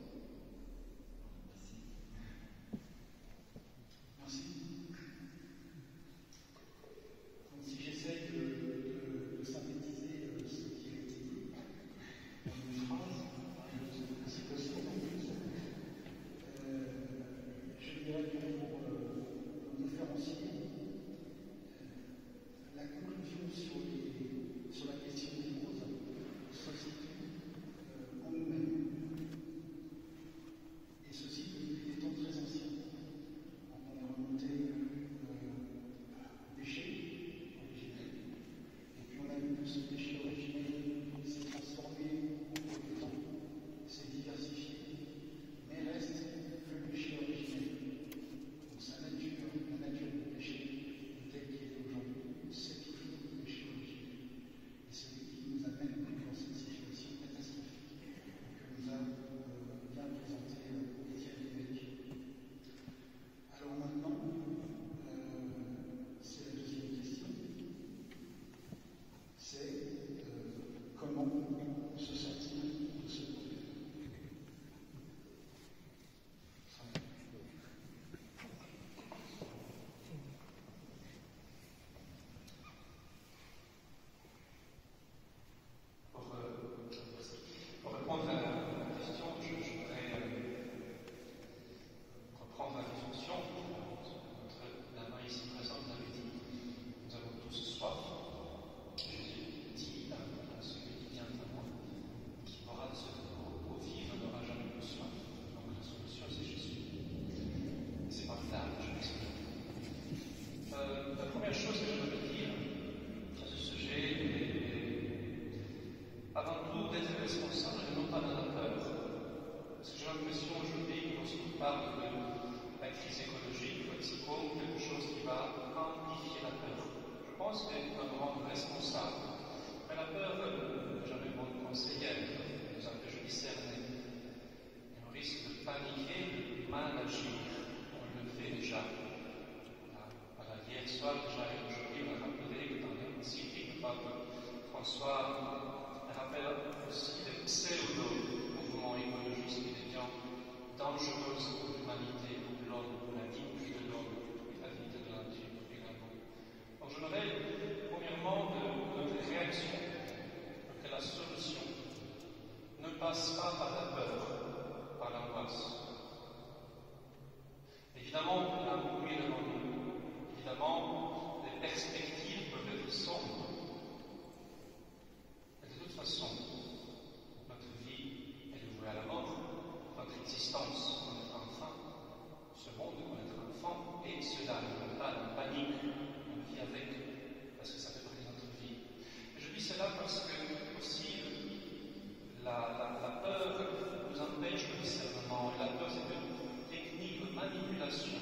S2: Merci. Merci. Donc, si j'essaye de synthétiser ce qui a été dit en une phrase, si possible, je dirais que pour différencier la conclusion sur la question des causes se situe en nous-mêmes. Et ceci depuis des temps très anciens. Donc on est remonté au péché originel. Et puis on a vu que ce péché originel s'est transformé au cours du temps, s'est diversifié, mais reste le péché originel. Donc sa nature, la nature du péché, telle qu'il est aujourd'hui, c'est toujours le péché originel. Et celui qui nous amène dans cette situation catastrophique que nous a bien présenté Étienne Lévesque. Alors maintenant, c'est la deuxième question. C'est comment se sortir de ce problème.
S3: Pour répondre à la question, je voudrais reprendre la définition que la main ici présente l'avait dit. Nous avons tous soif. Jésus dit à celui qui vient à moi, qui boira de cette eau vive n'aura jamais plus soif. Donc la solution, c'est Jésus. C'est pas là, je m'explique. La première chose que je veux dire à ce sujet est avant tout d'être responsable et non pas dans la peur. Parce que j'ai l'impression aujourd'hui que lorsqu'on parle de la crise écologique, c'est comme quelque chose qui va amplifier la peur. Je pense qu'on doit nous rendre responsables. Mais la peur n'est jamais bonne conseillère, elle nous empêche de discerner. Et on risque de paniquer, de mal agir. On le fait déjà. Voilà, hier soir, déjà, et aujourd'hui, on a rappelé que dans l'encyclique du pape François, on rappelle aussi les pseudo-mouvements écologistes qui deviennent dangereux pour l'humanité, pour l'homme, pour la dignité de l'homme, et la dignité de la nature également. Donc j'aimerais, premièrement, de notre réaction, que la solution ne passe pas par la peur, par l'angoisse. Évidemment, la bruit devant nous. Évidemment, les perspectives peuvent être sombres. Mais de toute façon, notre vie est vouée à la mort. Notre existence, on est enfant. Ce monde, on est enfant. Et cela ne veut pas de panique. On vit avec, parce que ça fait partie de notre vie. Et je dis cela parce que aussi la peur nous empêche le discernement. Et la peur, c'est une technique de manipulation.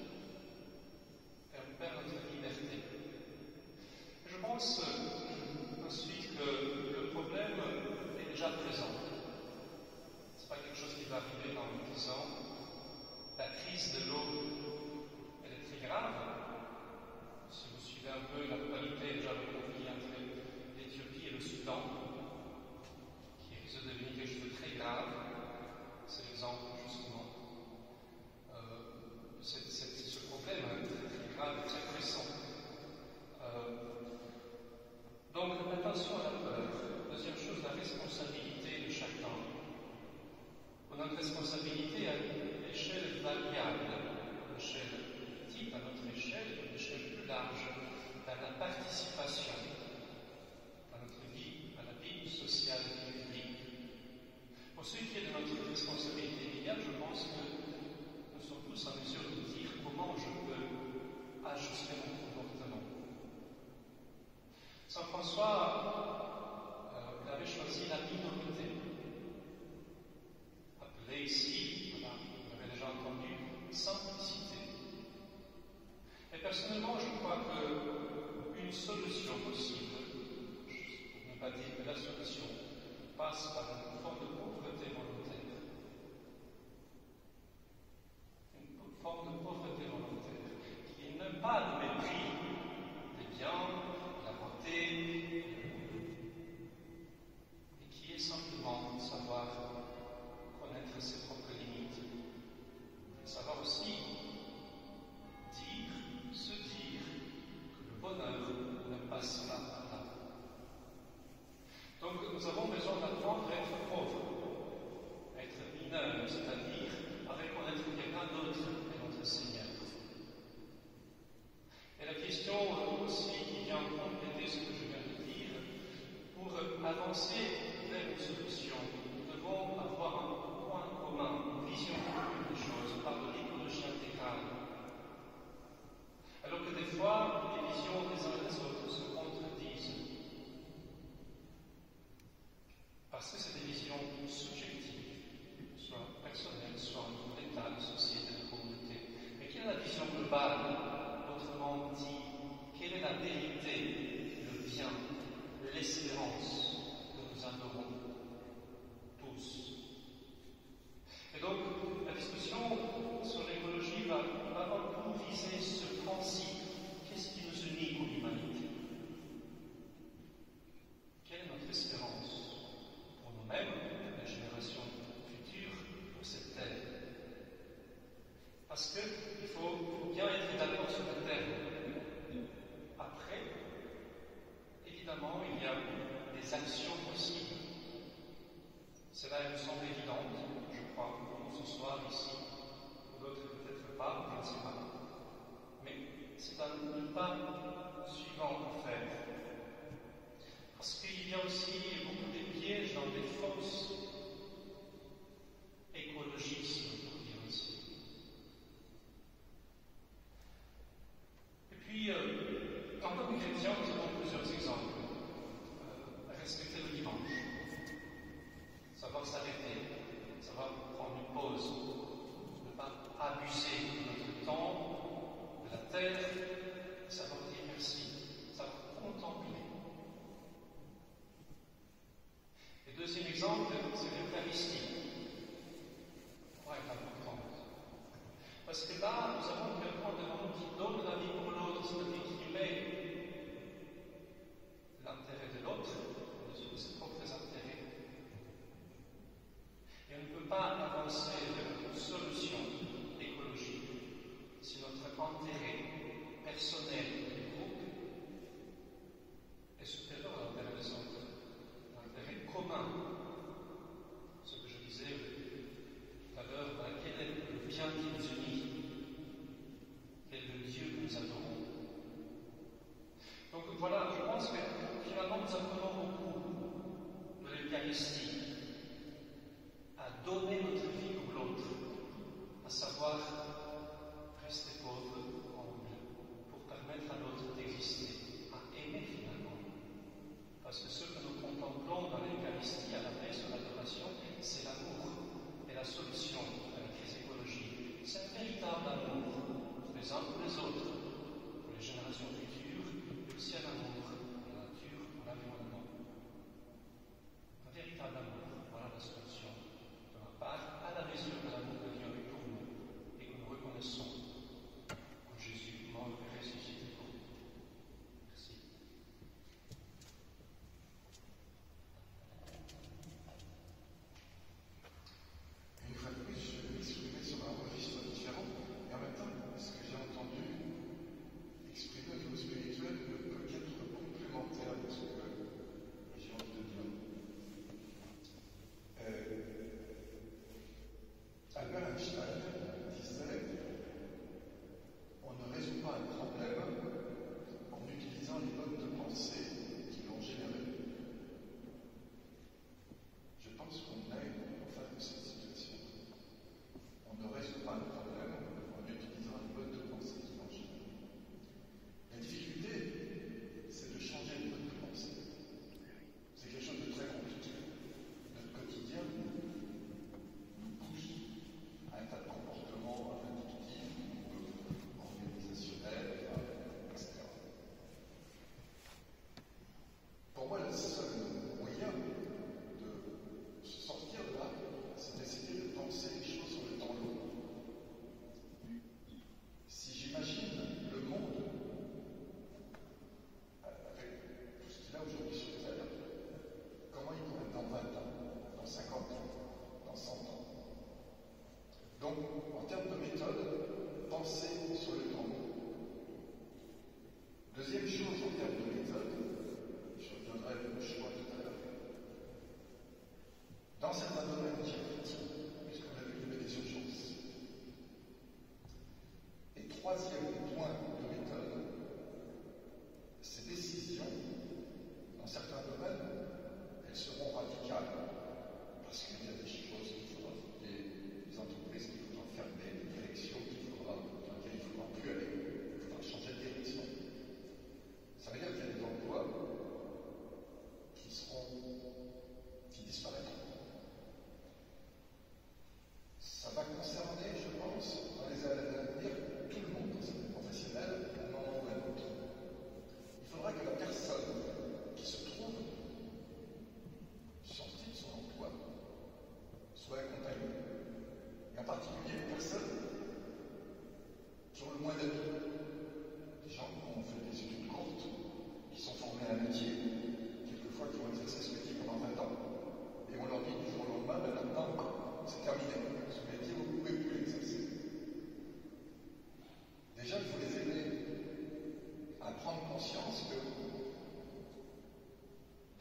S3: Et on perd notre liberté. Et je pense ensuite que le problème est déjà présent. Ce n'est pas quelque chose qui va arriver dans 10 ans. La crise de l'eau, elle est très grave. Si vous suivez un peu l'actualité déjà le conflit entre l'Éthiopie et le Soudan, qui risque de devenir quelque chose de très grave, c'est l'exemple justement. Ce problème est très grave et très pressant. François avait choisi la minorité, appelée ici, voilà, vous l'avez déjà entendu, simplicité. Et personnellement, je crois qu'une solution possible, pour ne pas dire que la solution, passe par une forme de pauvreté volontaire. Une forme de pauvreté volontaire, qui n'est pas le mépris des biens, la beauté, et qui est simplement savoir connaître ses propres limites, savoir aussi se dire que le bonheur ne passe pas par là. Donc nous avons besoin d'apprendre à être pauvres, à être mineurs, c'est-à-dire à reconnaître qu'il n'y a pas d'autre que notre Seigneur. Et la question aussi qui vient compléter ce que je viens de dire, pour avancer vers une solution, nous devons avoir un point commun, une vision commune des choses, on parle de l'écologie intégrale. Alors que des fois, les visions des uns et des autres se contredisent. Parce que c'est des visions subjectives, soit personnelles, soit en état de société, de communauté. Mais quelle est la vision globale? Autrement dit, quelle est la vérité, le bien, l'espérance que nous adorons tous? Et donc, la discussion sur l'écologie va un peu viser ce principe. Qu'est-ce qui nous unit comme humanité? Quelle est notre espérance pour nous-mêmes, pour les générations futures, pour cette terre? Parce qu'il faut bien être d'accord sur le terme. Après, évidemment, il y a des actions possibles. Cela me semble évident, je crois, pour nous ce soir ici, pour d'autres peut-être pas, je ne sais pas. Mais c'est un pas suivant à faire. Parce qu'il y a aussi beaucoup de pièges dans des fausses écologismes, pour dire ainsi. Et puis, en tant que chrétien, nous avons plusieurs exemples. Respecter le dimanche, savoir s'arrêter, savoir prendre une pause, ne pas abuser de notre temps, de la terre, savoir dire merci, savoir contempler. Et deuxième exemple, c'est l'Eucharistie. Pourquoi est importante? Parce que là, nous avons quelqu'un devant nous qui donne la vie pour l'autre, c'est-à-dire qui met l'intérêt de l'autre au-dessus de ses propres intérêts. Et on ne peut pas avancer vers une solution écologique si notre intérêt personnel du groupe est supérieur à l'intérêt des autres. L'intérêt commun. Ce que je disais tout à l'heure, quel est le bien qui nous unit? Quel est le Dieu que nous adorons? Donc voilà, je pense que finalement nous apprenons beaucoup de l'Eucharistie, à donner notre vie pour l'autre, à savoir rester pauvre, humble, pour permettre à l'autre d'exister, à aimer finalement. Parce que ce que nous contemplons dans l'Eucharistie, à la messe de l'adoration, c'est l'amour et la solution à la crise écologique. C'est un véritable amour pour les uns pour les autres, pour les générations futures, mais aussi un amour pour la nature, pour l'environnement. Un véritable amour.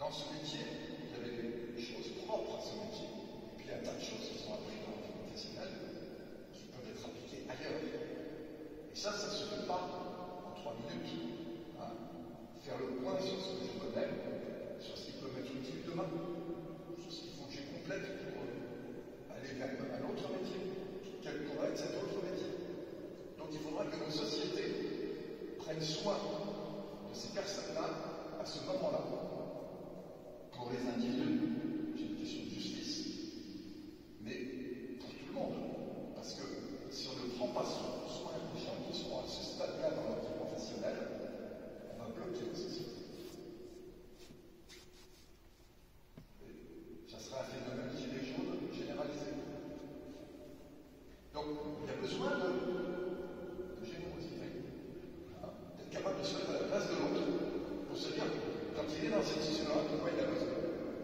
S4: dans ce métier, il y avait des choses propres à ce métier, et puis il y a un tas de choses qui sont apprises dans le professionnel, qui peuvent être appliquées ailleurs. Et ça ne se fait pas en 3 minutes. Hein. Faire le point sur ce que je connais, sur ce qui peut m'être utile demain, sur ce qu'il faut que je complète pour aller vers un autre métier. Quel pourrait être cet autre métier? Donc il faudra que nos sociétés prennent soin de ces personnes-là à ce moment-là. Pour les individus, c'est une question de justice, mais pour tout le monde. Parce que si on ne prend pas soin des gens qui sont à ce stade-là dans leur vie professionnelle, on va bloquer la société. Et ça sera un phénomène gilet jaune généralisé. Donc, il y a besoin de générosité, hein, d'être capable de se mettre à la place de l'autre, pour se dire, quand il est dans cette situation-là, de quoi il a besoin.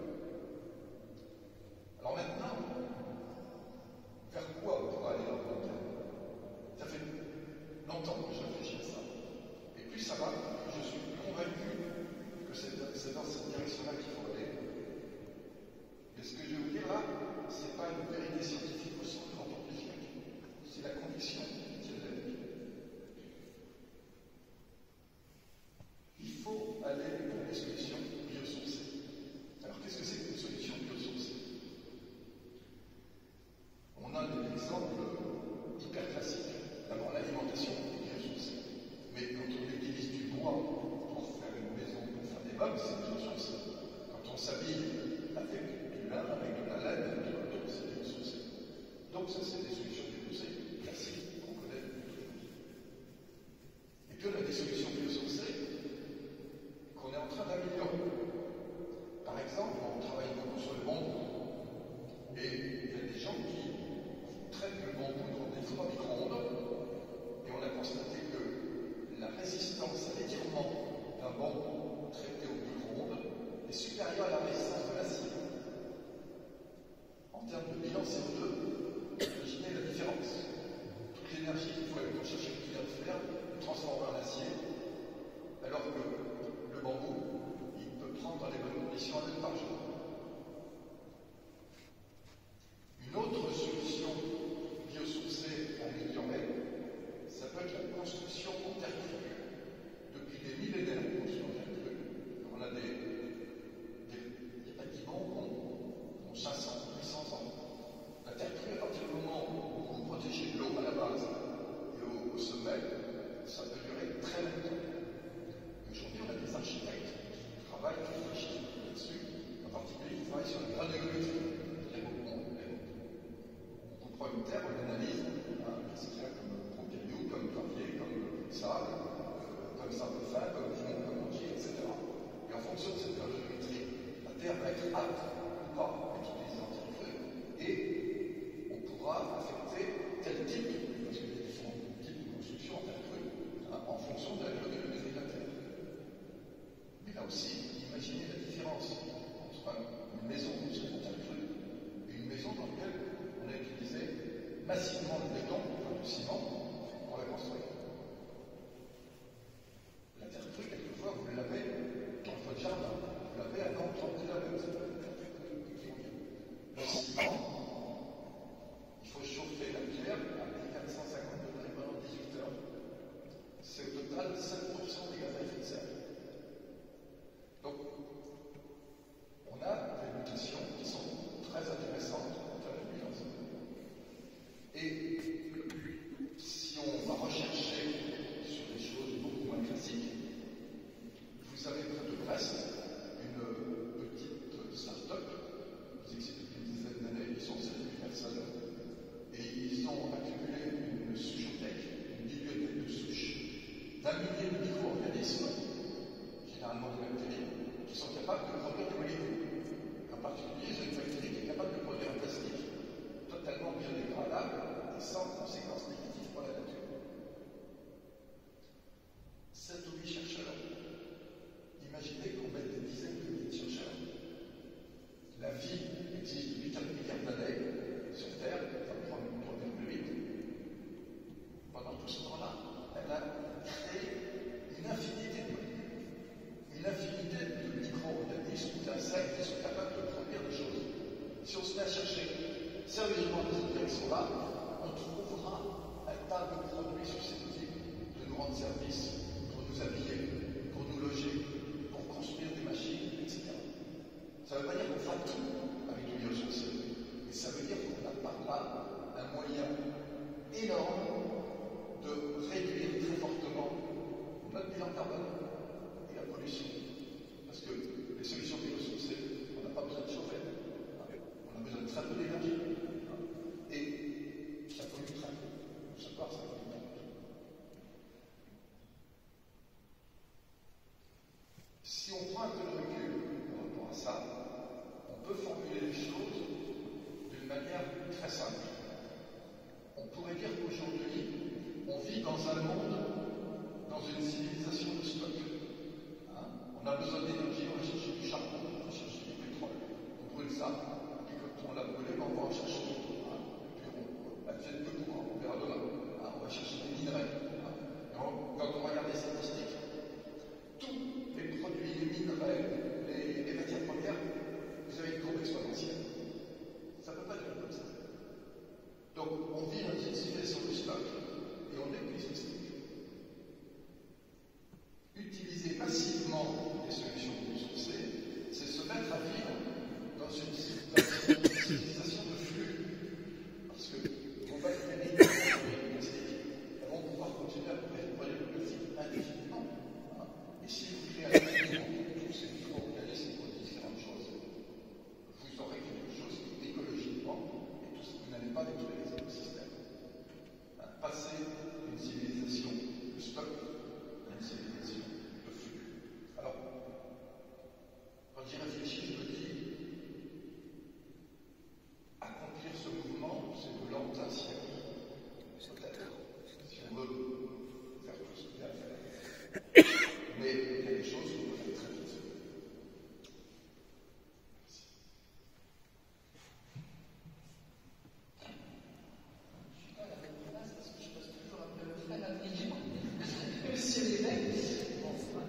S4: Alors maintenant, vers quoi on pourra aller dans le long terme? Ça fait longtemps que je réfléchis à ça. Et plus ça va, plus je suis convaincu que c'est dans cette direction-là qu'il faut aller. Mais ce que je vais vous dire là, ce n'est pas une vérité scientifique au sens grand amplifié. C'est la conviction qui tient la vie. Il faut aller vers des solutions biosourcées. Alors qu'est-ce que c'est qu'une solution biosourcée? On a des exemples hyper classiques. D'abord l'alimentation biosourcée. Mais quand on utilise du bois pour faire une maison, pour faire des meubles, c'est biosourcé. Quand on s'habille avec du lin, avec de la laine, avec de l'auto, c'est biosourcé. Donc ça c'est des solutions biosourcées classiques qu'on connaît. Et puis on a des solutions biosourcées qu'on est en train d'améliorer. Par exemple, on travaille beaucoup sur le bambou. Et il y a des gens qui traitent le bambou dans des fours à micro-ondes. Et on a constaté que la résistance à l'étirement d'un bambou traité au micro-ondes est supérieure à la résistance de l'acier. En termes de bilan CO2, imaginez la différence. Toute l'énergie qu'il faut aller pour chercher le fil de fer, transformer en acier, alors que le bambou, il peut prendre dans les bonnes conditions 1 tonne par jour. Une autre solution biosourcée améliorée, ça peut être la construction en terre crue. Depuis des millénaires, on construit en terre crue. On a des bâtiments qui ont 500, 800 ans. La terre crue, à partir du moment où vous protégez l'eau à la base et au sommet, ça peut durer très longtemps. Aujourd'hui, on a des architectes qui travaillent, qui réfléchissent là-dessus, en particulier qui travaillent sur la granulométrie. On prend une terre, on l'analyse, qu'est-ce qu'il y a comme gros cailloux, comme gravier, comme sable, comme sable fin, comme limon, comme entier, etc. Et en fonction de cette granulométrie, la terre va être apte ou pas à être utilisée en terre crue, et on pourra affecter tel type, parce qu'il y a différents types de construction en terre crue, en fonction de la granulométrie de la terre. Mais là aussi, imaginez la différence entre une maison construite en terre crue et une maison dans laquelle on a utilisé massivement le béton, du ciment, pour la construire. La terre crue, quelquefois, vous l'avez dans votre jardin, vous l'avez à 30 km. Le ciment, il faut chauffer la pierre à 1450 degrés pendant 18 heures. C'est au total 7% des gaz à effet de serre. tout avec l'Union sociale. Et ça veut dire qu'on n'a pas là un moyen énorme de réduire très fortement notre bilan carbone et la pollution. Parce que les solutions biosourcées, on n'a pas besoin de chauffer. On a besoin de très peu d'énergie. Et ça pollue très peu. Ça part, ça pollue très peu. Si on prend un peu de recul par rapport à ça, on peut formuler les choses d'une manière très simple. On pourrait dire qu'aujourd'hui, on vit dans un monde, dans une civilisation de stock. On a besoin d'énergie, on va chercher du charbon, on va chercher du pétrole. On brûle ça, et quand on l'a brûlé, on va en chercher d'autres. Et puis on va faire peu courant, on verra demain. On va chercher des minerais. Quand on regarde les statistiques, tous les produits, les minerais, les matières premières, vous avez une courbe exponentielle. Ça ne peut pas durer comme ça. Donc, on vit dans une situation de stock et on épuise le stock. Utiliser massivement les solutions biosourcées, c'est se mettre à vivre dans une civilisation de flux. Parce que on va éliminer le plastique, elles vont pouvoir continuer à produire le plastique indéfiniment. Et si vous créez un équilibre entre tous ces micro-organismes pour différentes choses, vous aurez quelque chose qui, écologiquement, et tout ce que vous n'allez pas détruire les écosystèmes. Passer d'une civilisation de stock à une civilisation de flux. Alors, quand j'y réfléchis, je me dis, accomplir ce mouvement, c'est de l'ordre d'un siècle. Peut-être, si on veut faire tout ce qu'il y a à faire. Mais il y a des choses qu'on peut faire très vite. Merci.
S5: Je suis pas à la bonne place parce que je passe toujours après le frère Adrien. Monsieur l'évêque. Bonsoir.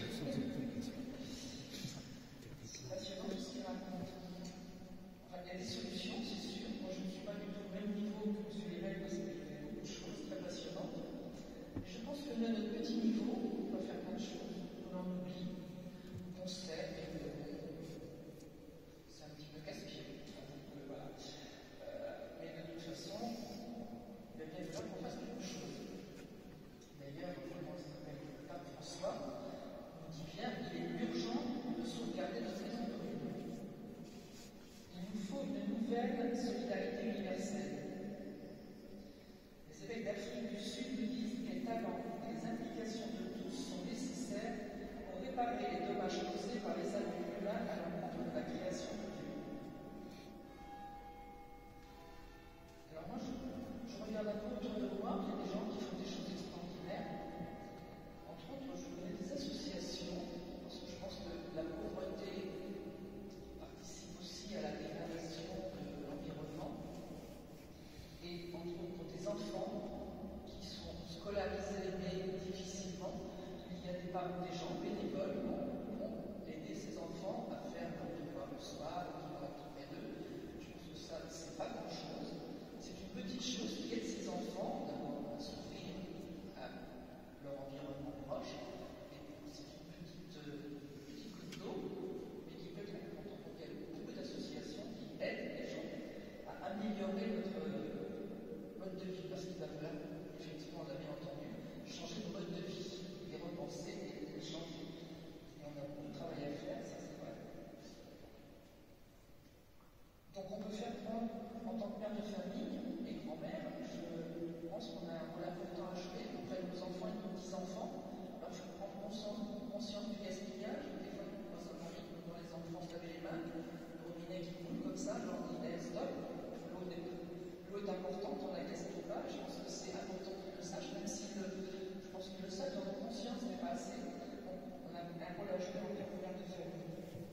S5: C'est passionnant tout ce qu'il raconte. Enfin, il y a des solutions, c'est sûr. Moi, je ne suis pas du tout au même niveau que monsieur l'évêque parce qu'il fait beaucoup de choses très passionnantes. Mais je pense que à notre petit niveau, on peut faire plein de choses. On en oublie, on sait, c'est un petit peu casse-pied. Voilà. Mais de toute façon, il va bien falloir qu'on fasse quelque chose. D'ailleurs, comment il s'appelle, le pape François nous dit bien qu'il est urgent de sauvegarder notre maison commune. Il nous faut une nouvelle solidarité universelle. Les évêques d'Afrique du Sud nous disent que les talents et les implications de tous sont nécessaires pour réparer les dommages causés par les abus humains à l'encontre de la création de Dieu. Alors moi, je regarde un peu autour de moi, il y a des gens qui font des choses extraordinaires. Entre autres, je connais des associations, parce que je pense que la pauvreté participe aussi à la dégradation de l'environnement. Et entre autres, des enfants qui sont scolarisés mais difficilement. Il y a des gens bénévoles qui vont aider ces enfants à faire leur devoir le soir, qui vont occuper d'eux. Je pense que ça, c'est pas grand-chose. C'est une petite chose qui aide ces enfants d'abord à s'ouvrir à leur environnement proche. Et c'est une petite goutte d'eau, mais qui peut être importante. Il y a beaucoup d'associations qui aident les gens à améliorer notre mode de vie, parce qu'il va falloir, effectivement, on l'a bien entendu, changer de mode de vie, les repenser et les changer. Et on a beaucoup de travail à faire, ça c'est vrai. Donc on peut faire prendre, en tant que mère de famille et grand-mère, je pense qu'on a un rôle important à jouer auprès de nos enfants et de nos petits-enfants. Alors je prends conscience du gaspillage. Des fois, moi ça m'arrive de voir les enfants se laver les mains, le robinet qui coule comme ça, genre stop, l'eau est importante, on la gaspille pas. Je pense que c'est important qu'ils le sachent, même si je pense qu'ils le savent dans leur conscience, mais pas assez. On a un rôle à jouer en tant que mère de famille.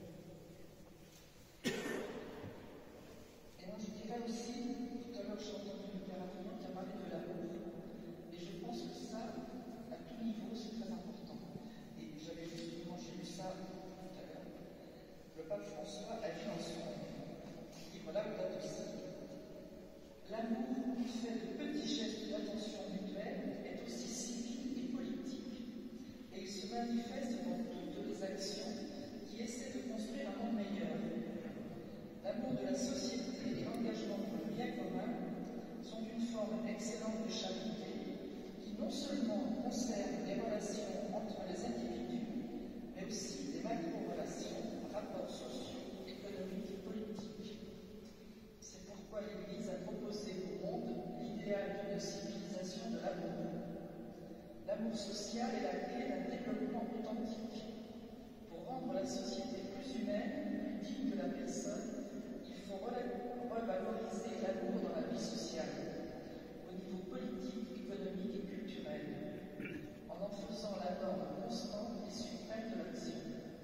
S5: Et moi je dirais aussi, tout à l'heure j'ai entendu le père Adrien qui a parlé de l'amour, et je pense que ça, à tout niveau, c'est très important. Et j'avais justement, j'ai lu ça tout à l'heure, le pape François a dit dans son livre Laudato Si, l'amour fait de petits gestes d'attention mutuelle est aussi civil et politique, et il se manifeste dans toutes les actions qui essaient de construire un monde meilleur. l'amour de la société et l'engagement pour le bien commun sont une forme excellente de charité qui non seulement concerne les relations entre les individus, mais aussi les macro-relations, rapports sociaux, économiques et politiques. C'est pourquoi l'Église a proposé au monde l'idéal d'une civilisation de l'amour. L'amour social est la clé d'un développement authentique. Pour rendre la société plus humaine, plus digne de la personne, il faut revaloriser l'amour dans la vie sociale, au niveau politique, économique et culturel, en faisant la norme constante et suprême de l'action.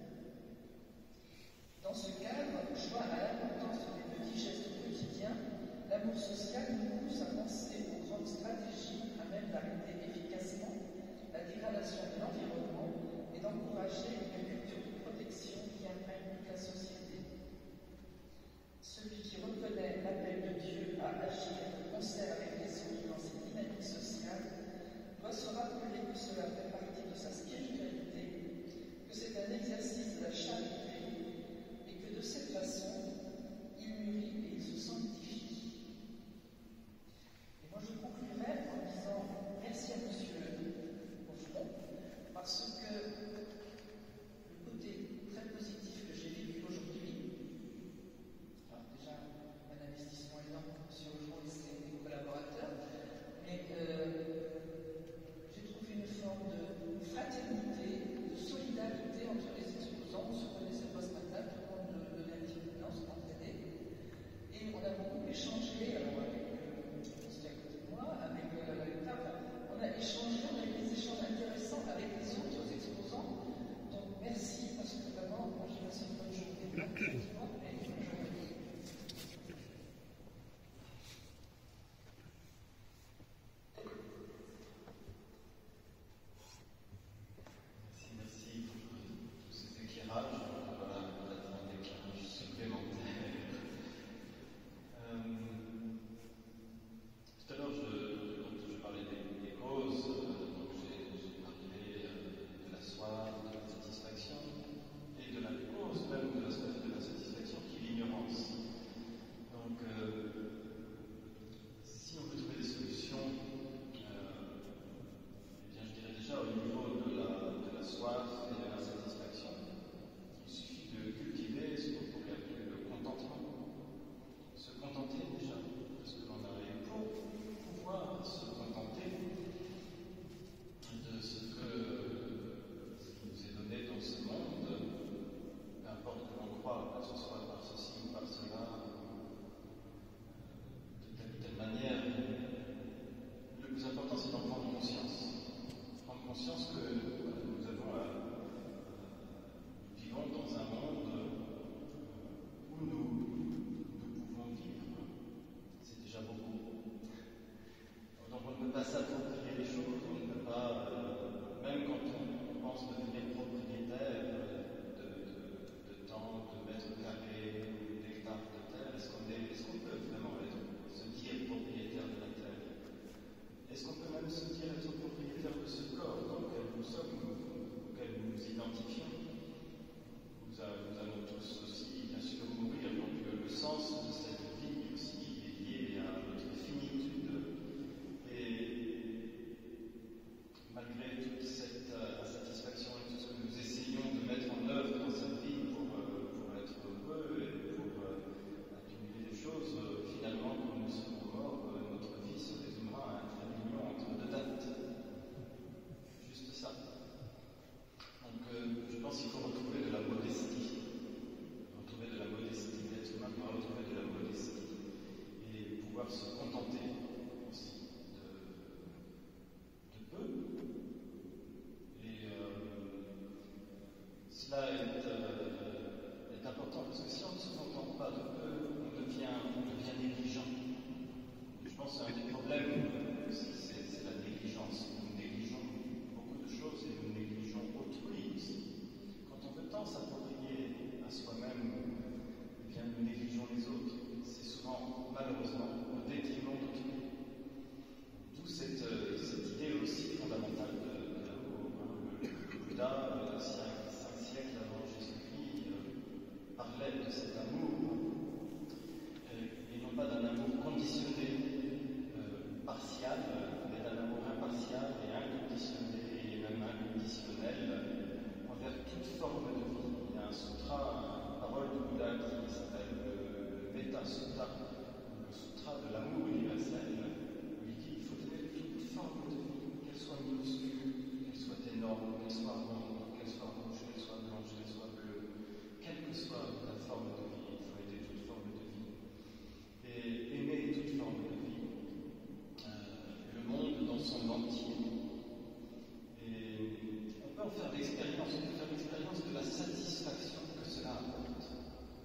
S5: Dans ce cadre, joint à l'importance des petits gestes quotidiens, l'amour social nous pousse à penser aux grandes stratégies à même d'arrêter efficacement la dégradation de l'environnement et d'encourager une culture de protection qui imprègne toute la société. Celui qui reconnaît l'appel de Dieu à agir de concert avec les autres dans cette dynamique sociale doit se rappeler que cela fait partie de sa spiritualité, que c'est un exercice de la charité et que de cette façon, il mûrit et il se sanctifie. Et moi je conclurai en disant merci à monsieur Offron, parce que le côté très positif que j'ai vécu aujourd'hui, alors déjà un investissement énorme pour monsieur Offron et ses collaborateurs, mais j'ai trouvé une forme de fraternité, de solidarité entre les exposants. On se connaissait pas ce matin, tout le monde le lundi maintenant, se entraînait. Et on a beaucoup échangé, alors avec, c'était à côté de moi, avec la table, on a échangé, on a eu des échanges intéressants avec les autres exposants. Donc merci, parce que vraiment, moi j'ai passé une bonne journée. Donc, effectivement, mais une bonne journée.
S6: Merci pour tous ces éclairages. Voilà, peut-être un éclairage supplémentaire. Tout à l'heure, je parlais des causes, donc j'ai parlé de la soif, de la satisfaction, et de la cause même de la soif et de la satisfaction qui est l'ignorance. Donc, si on veut trouver des solutions, eh bien, je dirais déjà au niveau de la soif et de la satisfaction, il suffit de cultiver ce qu'on pourrait appeler le contentement. Se contenter déjà de ce que l'on a et pour pouvoir se contenter de ce qui nous est donné dans ce monde, peu importe que l'on croit, que ce soit par ceci ou par cela, de telle ou telle manière, le plus important c'est d'en prendre conscience. Prendre conscience que nous vivons dans un monde où nous pouvons vivre. C'est déjà beaucoup. Donc on ne peut pas s'approprier les choses, on ne peut pas, même quand on pense devenir propriétaire de temps, de mètres carrés, d'hectares de terre, est-ce qu'on peut vraiment se dire propriétaire de la terre? Est-ce qu'on peut même se dire être propriétaire de ce corps dans lequel nous sommes, auquel nous nous identifions? Nous allons tous aussi, bien sûr, mourir, donc le sens de cette vie aussi est lié à notre finitude. Et malgré toute cette insatisfaction et tout ce que nous essayons de mettre en œuvre dans cette vie pour être heureux et pour accumuler des choses, finalement, quand nous serons morts, notre vie se résumera à un trait d'union entre deux dates. Juste ça. Donc, je pense qu'il faut retrouver de la modestie. Retrouver de la modestie. L'être humain doit retrouver de la modestie. Et pouvoir se contenter aussi de peu. Et cela est important parce que si on ne se contente pas de peu, on devient négligent. Je pense qu'un des problèmes, c'est la négligence. Nous négligeons beaucoup de choses et nous négligeons autrui aussi. Quand on veut tant s'approprier à soi-même, eh bien nous négligeons les autres. C'est souvent, malheureusement, au détriment d'autrui. D'où cette idée aussi fondamentale de l'amour. Le Bouddha, 5 siècles avant Jésus-Christ, parlait de cet amour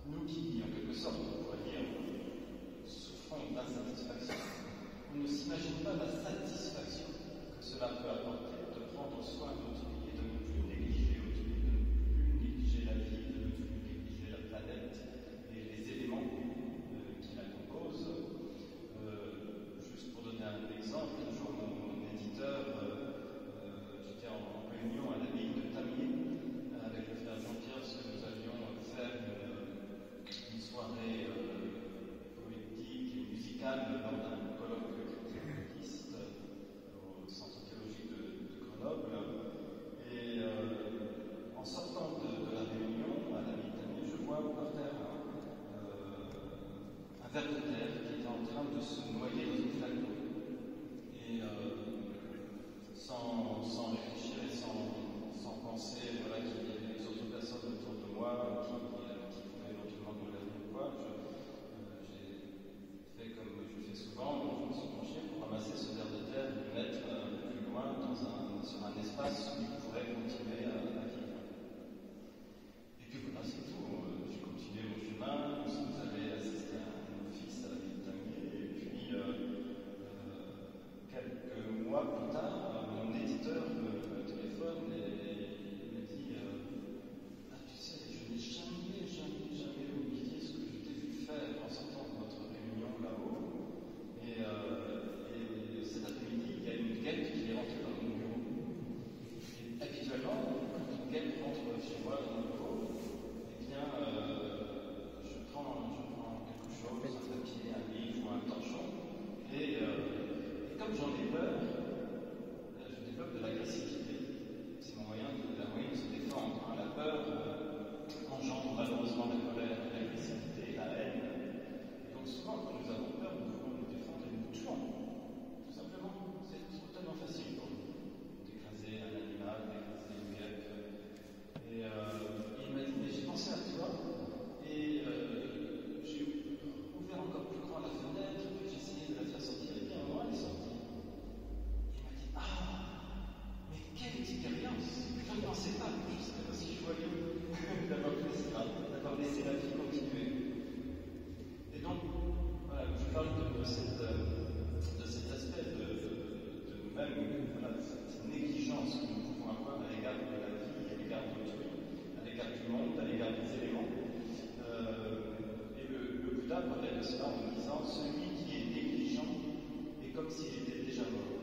S6: Nous qui, en quelque sorte, on pourrait dire, souffrons d'insatisfaction, on ne s'imagine pas la satisfaction que cela peut apporter de prendre soin d'autrui et de ne plus négliger autrui, de ne plus négliger la vie, de ne plus négliger la planète et les éléments qui la composent. Juste pour donner un exemple, un jour mon éditeur, j'étais en réunion à l'abbaye de Tamier avec le frère Jean-Pierre, parce que nous allions faire une soirée poétique et musicale lors d'un colloque chrétien-bouddhiste au centre théologique de Grenoble. Et en sortant de la réunion à l'abbaye de Tamier, je vois par terre un ver de terre qui était en train de se noyer dans une flaque d'eau. Et sans réfléchir et sans penser voilà, qu'il y avait les autres personnes autour de moi qui pouvaient éventuellement me laver ou quoi, j'ai fait comme je fais souvent, je me suis penché pour ramasser ce ver de terre et le mettre un peu plus loin sur un espace où il pourrait continuer à vivre. Et puis voilà, c'est tout. J'ai continué mon chemin, nous sommes allés assister à un office à la ville de Tamier, et puis quelques mois plus tard, mon éditeur me téléphone et me dit tu sais, je n'ai jamais oublié ce que je t'ai vu faire en sortant de notre réunion là-haut. Et cet après-midi, il y a une guêpe qui est rentrée dans mon bureau. Et habituellement, quand une guêpe rentre chez moi dans mon bureau, eh bien, je prends quelque chose, un papier, un livre ou un torchon, et comme j'en ai peur, je développe de l'agressivité. C'est mon moyen de se défendre. La peur engendre malheureusement la colère, l'agressivité et la haine. Et donc souvent, quand nous avons peur, nous voulons nous défendre et nous tuons. Tout simplement. C'est totalement facile pour nous d'écraser un animal, d'écraser une guêpe. Et il m'a dit, mais j'ai pensé à toi, et j'ai ouvert encore plus grand la fenêtre, puis j'ai essayé de la faire sortir, et bien moi, elle est sortie. Il m'a dit, mais quelle expérience! Je ne pensais pas que je serais aussi joyeux d'avoir laissé la vie continuer. Et donc, voilà, je parle de cet aspect de nous-mêmes, voilà, de cette négligence que nous pouvons avoir à l'égard de la vie, à l'égard d'autrui, à l'égard du monde, à l'égard des éléments. Et le Bouddha parlait de cela en disant, celui qui est négligent est comme s'il était déjà mort.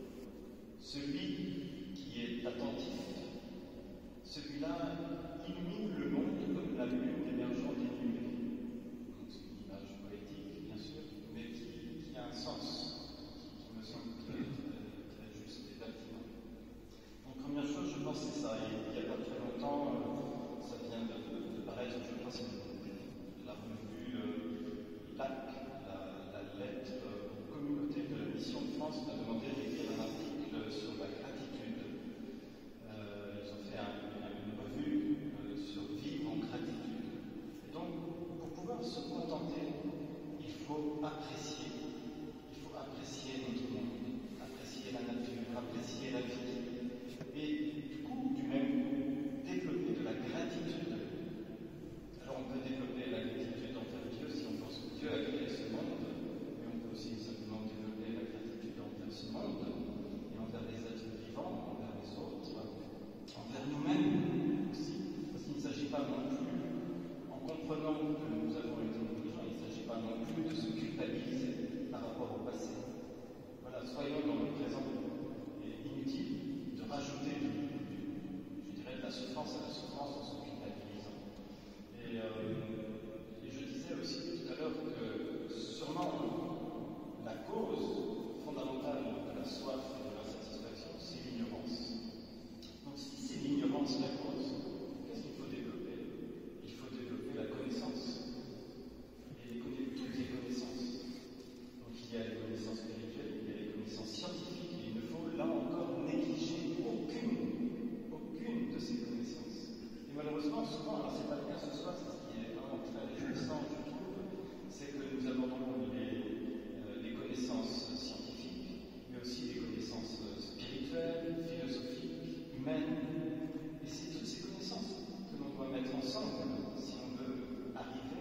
S6: Celui qui est attentif, celui-là illumine le monde comme la lune émergeant des nuées. C'est une image poétique, bien sûr, mais qui a un sens, qui me semble très juste et pertinent. Donc, première chose, je pense que c'est ça. Il n'y a pas très longtemps, ça vient de paraître, je crois, c'est la revue LAC, la lettre aux communautés de la Mission de France m'a demandé d'écrire un article sur la gratitude. Ils ont fait une revue sur vivre en gratitude. Et donc, pour pouvoir se contenter, il faut apprécier notre monde, apprécier la nature, apprécier la vie. Et du coup, du même coup, développer de la gratitude. Alors, on peut développer la gratitude envers Dieu si on pense que Dieu a créé ce monde, mais on peut aussi simplement développer la gratitude envers ce monde et envers les êtres vivants, envers les autres, envers nous-mêmes aussi. Parce qu'il ne s'agit pas non plus, en comprenant que nous avons été négligents, il ne s'agit pas non plus de se culpabiliser par rapport au passé. Voilà, soyons dans le présent. Et inutile de rajouter, je dirais, de la souffrance à la souffrance en se culpabilisant. Et je disais aussi tout à l'heure que sûrement la cause fondamentale de la soif et de l'insatisfaction, c'est l'ignorance. Donc si c'est l'ignorance la cause, qu'est-ce qu'il faut développer? Il faut développer la connaissance. Et toutes les connaissances. Donc il y a les connaissances spirituelles, il y a les connaissances scientifiques, et il ne faut là encore négliger aucune de ces connaissances. Et malheureusement, souvent, alors c'est pas bien ce soir, c'est ce qui est vraiment très réjouissant, je trouve, c'est que nous abordons les connaissances scientifiques, mais aussi les connaissances spirituelles, philosophiques, humaines. Et c'est toutes ces connaissances que l'on doit mettre ensemble si on veut arriver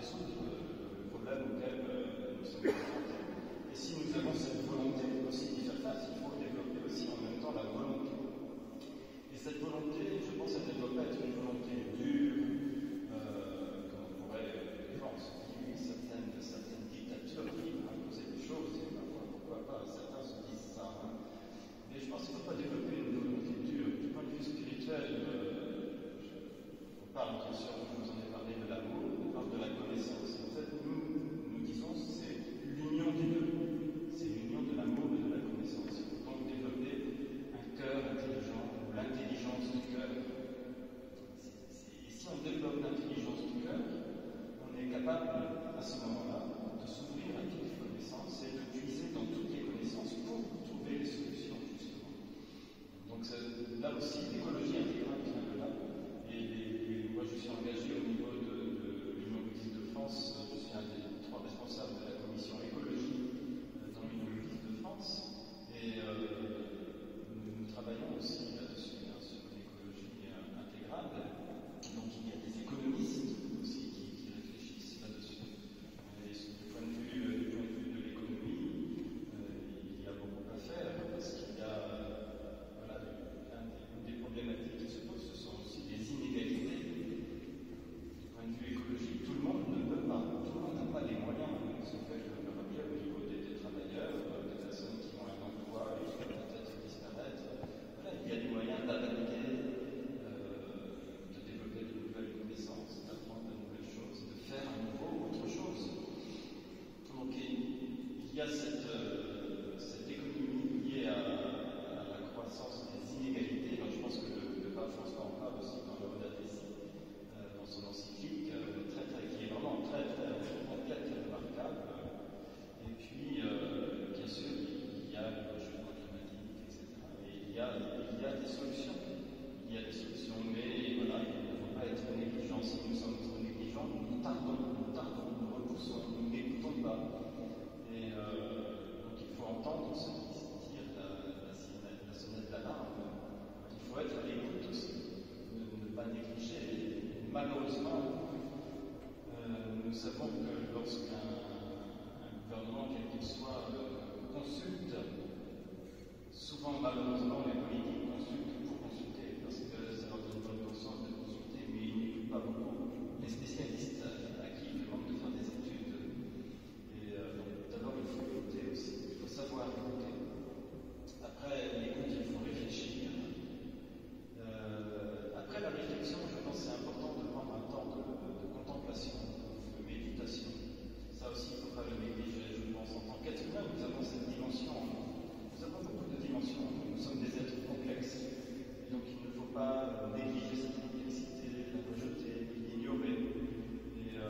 S6: résoudre le problème auquel nous sommes confrontés. Et si nous avons cette volonté aussi d'y faire face, il faut développer aussi en même temps la volonté. Et cette volonté, je pense, elle ne doit pas être une volonté dure, comme on pourrait, les gens se disent, certaines dictatures qui vont imposer des choses, et parfois, pourquoi pas, certains se disent ça. Mais je pense qu'il ne faut pas développer une volonté dure. Du point de vue spirituel, on parle, bien sûr, je vous en ai parlé de l'amour, on parle de la connaissance. En fait, nous disons c'est l'union des deux. C'est l'union de l'amour et de la connaissance. Il faut donc développer un cœur intelligent, ou l'intelligence du cœur. Et si on développe l'intelligence du cœur, on est capable, à ce moment-là, de s'ouvrir à toutes les connaissances et de puiser dans toutes les connaissances pour trouver les solutions, justement. Donc là aussi, l'écologie intégrale vient de là. Et moi, je suis engagé au niveau de l'Union bouddhiste de France. Je suis un des 3 responsables de la commission écologie dans l'Union bouddhiste de France. Et nous travaillons aussi là-dessus, sur l'écologie intégrale. Donc il y a des économistes aussi qui réfléchissent là-dessus. Et du point de vue de l'économie, il y a beaucoup à faire parce qu'il y a une des problématiques qui se posent, ce sont aussi des inégalités. Du point de vue écologique, tout le monde ne peut pas, tout le monde n'a pas les moyens. Ce fait que le rappel au niveau des travailleurs, des personnes qui ont un emploi et qui vont peut-être disparaître, voilà, il y a des moyens d'adapter, de développer de nouvelles connaissances, d'apprendre de nouvelles choses, de faire à nouveau autre chose. Donc il y a cette économie liée à la croissance des inégalités. Alors, je pense que le pape François en parle aussi dans l'Audace Dei, dans son encyclique, qui est vraiment très complète et remarquable. Et puis, bien sûr, il y a le réchauffement climatique, etc. Et il y a des solutions. Il y a des solutions, mais voilà, il ne faut pas être négligent. Si nous sommes trop négligents, nous tardons, nous repoussons, nous n'écoutons pas. Et donc il faut entendre ce qui tire la sonnette d'alarme. Il faut être à l'écoute aussi, ne pas négliger. Et malheureusement, nous savons que lorsqu'un gouvernement, quel qu'il soit, consulte, souvent malheureusement les politiques consultent pour consulter, parce que ça leur donne bonne conscience de consulter, mais ils n'écoutent pas beaucoup les spécialistes à qui ils demandent de faire des études. Et donc d'abord il faut écouter aussi, il faut savoir écouter. Après l'écoute, il faut réfléchir. Après la réflexion, je pense que c'est important de prendre un temps de contemplation, de méditation. Ça aussi, il ne faut pas le négliger. Je pense en tant qu'être humain, nous avons cette dimension. Nous avons beaucoup de dimensions. Nous sommes des êtres complexes. Et donc il ne faut pas négliger cette complexité, la rejeter, l'ignorer. Et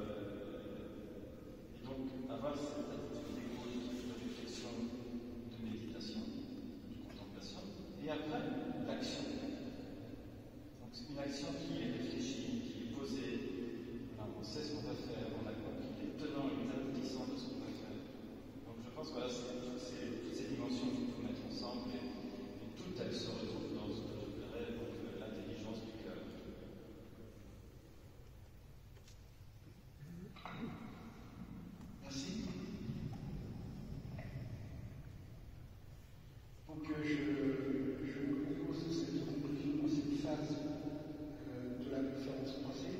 S6: donc avoir cette attitude d'écoute, de réflexion, de méditation, de contemplation. Et après, l'action. Donc c'est une action qui est réfléchie, qui est posée. Alors, on sait ce qu'on va faire, on a compris les tenants et les aboutissants de ce qu'on va faire. Donc je pense que voilà, c'est toutes ces dimensions qu'il faut mettre ensemble et toutes elles se retrouvent dans ce que je dirais donc l'intelligence du cœur.
S2: Merci. Donc je vous propose cette conclusion, cette phase de la conférence passée.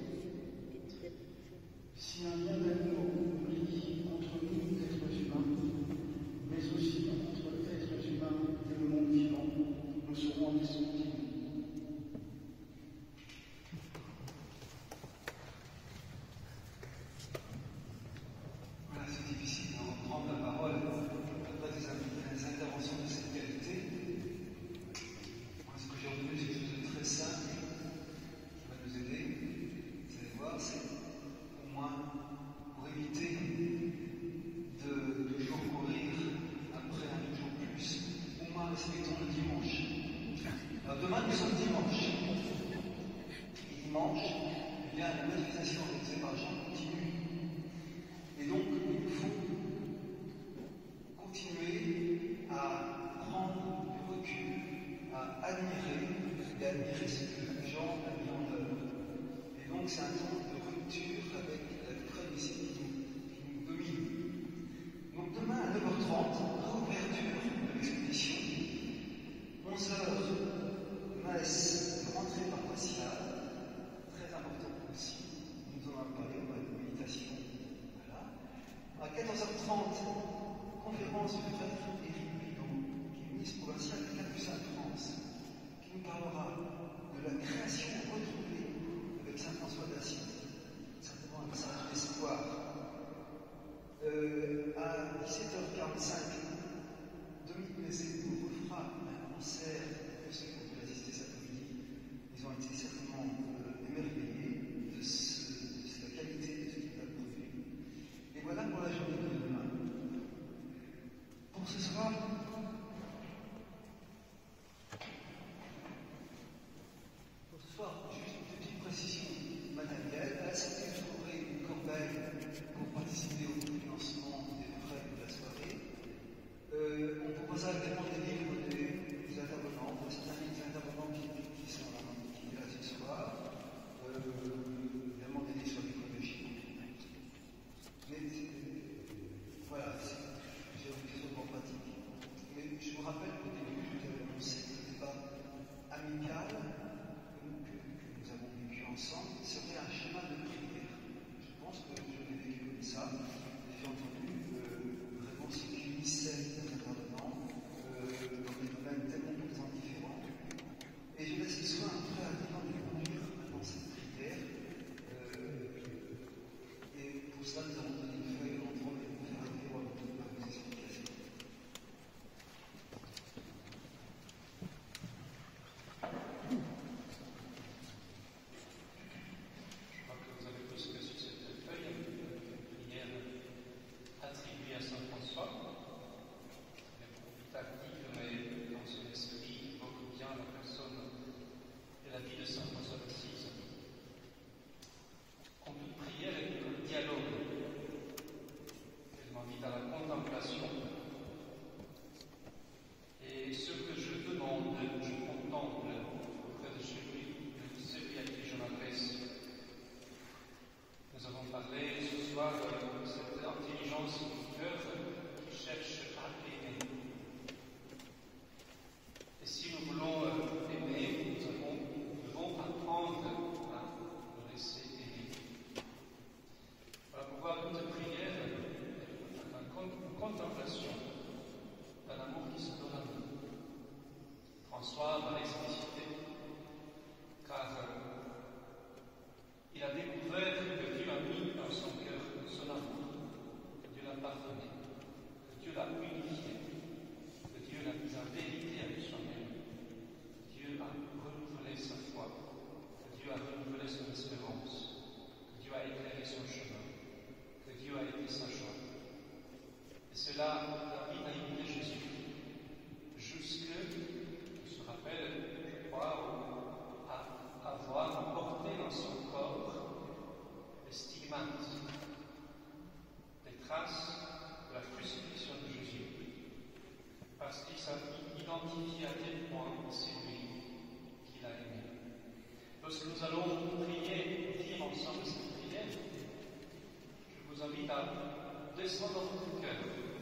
S2: Si un lien d'amour lie entre nous, êtres humains, mais aussi entre êtres humains et le monde vivant, nous serons indestructibles.
S1: Voilà, c'est difficile de reprendre la parole après des interventions de cette qualité. Moi, ce que j'ai retenu, c'est quelque chose de très simple qui va nous aider. Vous allez voir, c'est au moins pour éviter de toujours courir après un toujours plus. Au moins, respectons le dimanche. Alors, demain, nous sommes dimanche. Et dimanche, eh bien, la manifestation organisée par Jean continue. Et donc, il nous faut continuer à prendre du recul, à admirer ce que Jean a mis en œuvre. Et donc, c'est un temps de rupture avec la vraie qui nous dominent. Donc demain à 9h30, réouverture de l'exposition. 11h, messe de rentrée paroissiale, très important aussi. Nous en avons parlé, on va de méditation. Voilà. À 14h30, conférence du frère Éric Bidot, qui est ministre provincial des Capucins de France, qui nous parlera de la création retrouvée avec Saint François d'Assise. Certainement un message d'espoir. À 17h45, Dominique Mézé nous refera un concert de ceux qui ont pu assister cet après-midi. Ils ont été certainement émerveillés de la qualité de ce qu'il a produit. Et voilà pour la journée de demain. Pour ce soir, juste une petite précision matérielle. À la Cité du Forêt de Corbeil, pour participer au financement des frais de la soirée, on proposera également des livres des intervenants, de certains intervenants qui sont là, qui est là ce soir, également des livres sur l'écologie. Mais voilà, j'ai une question pour pratique. Mais je vous rappelle qu'au début, j'avais annoncé que le débat amical que nous avons vécu ensemble serait un schéma de prière. Je pense que je l'ai vécu comme ça. J'ai entendu vraiment ce qui unissait les intervenants dans des domaines tellement différents. Et je laisse le soin après à Dieu de conduire dans cette prière. Et pour cela, nous avons donné une feuille en train de vous faire arriver à vos explications.
S3: Lorsque nous allons prier, dire ensemble cette prière, je vous invite à descendre dans votre cœur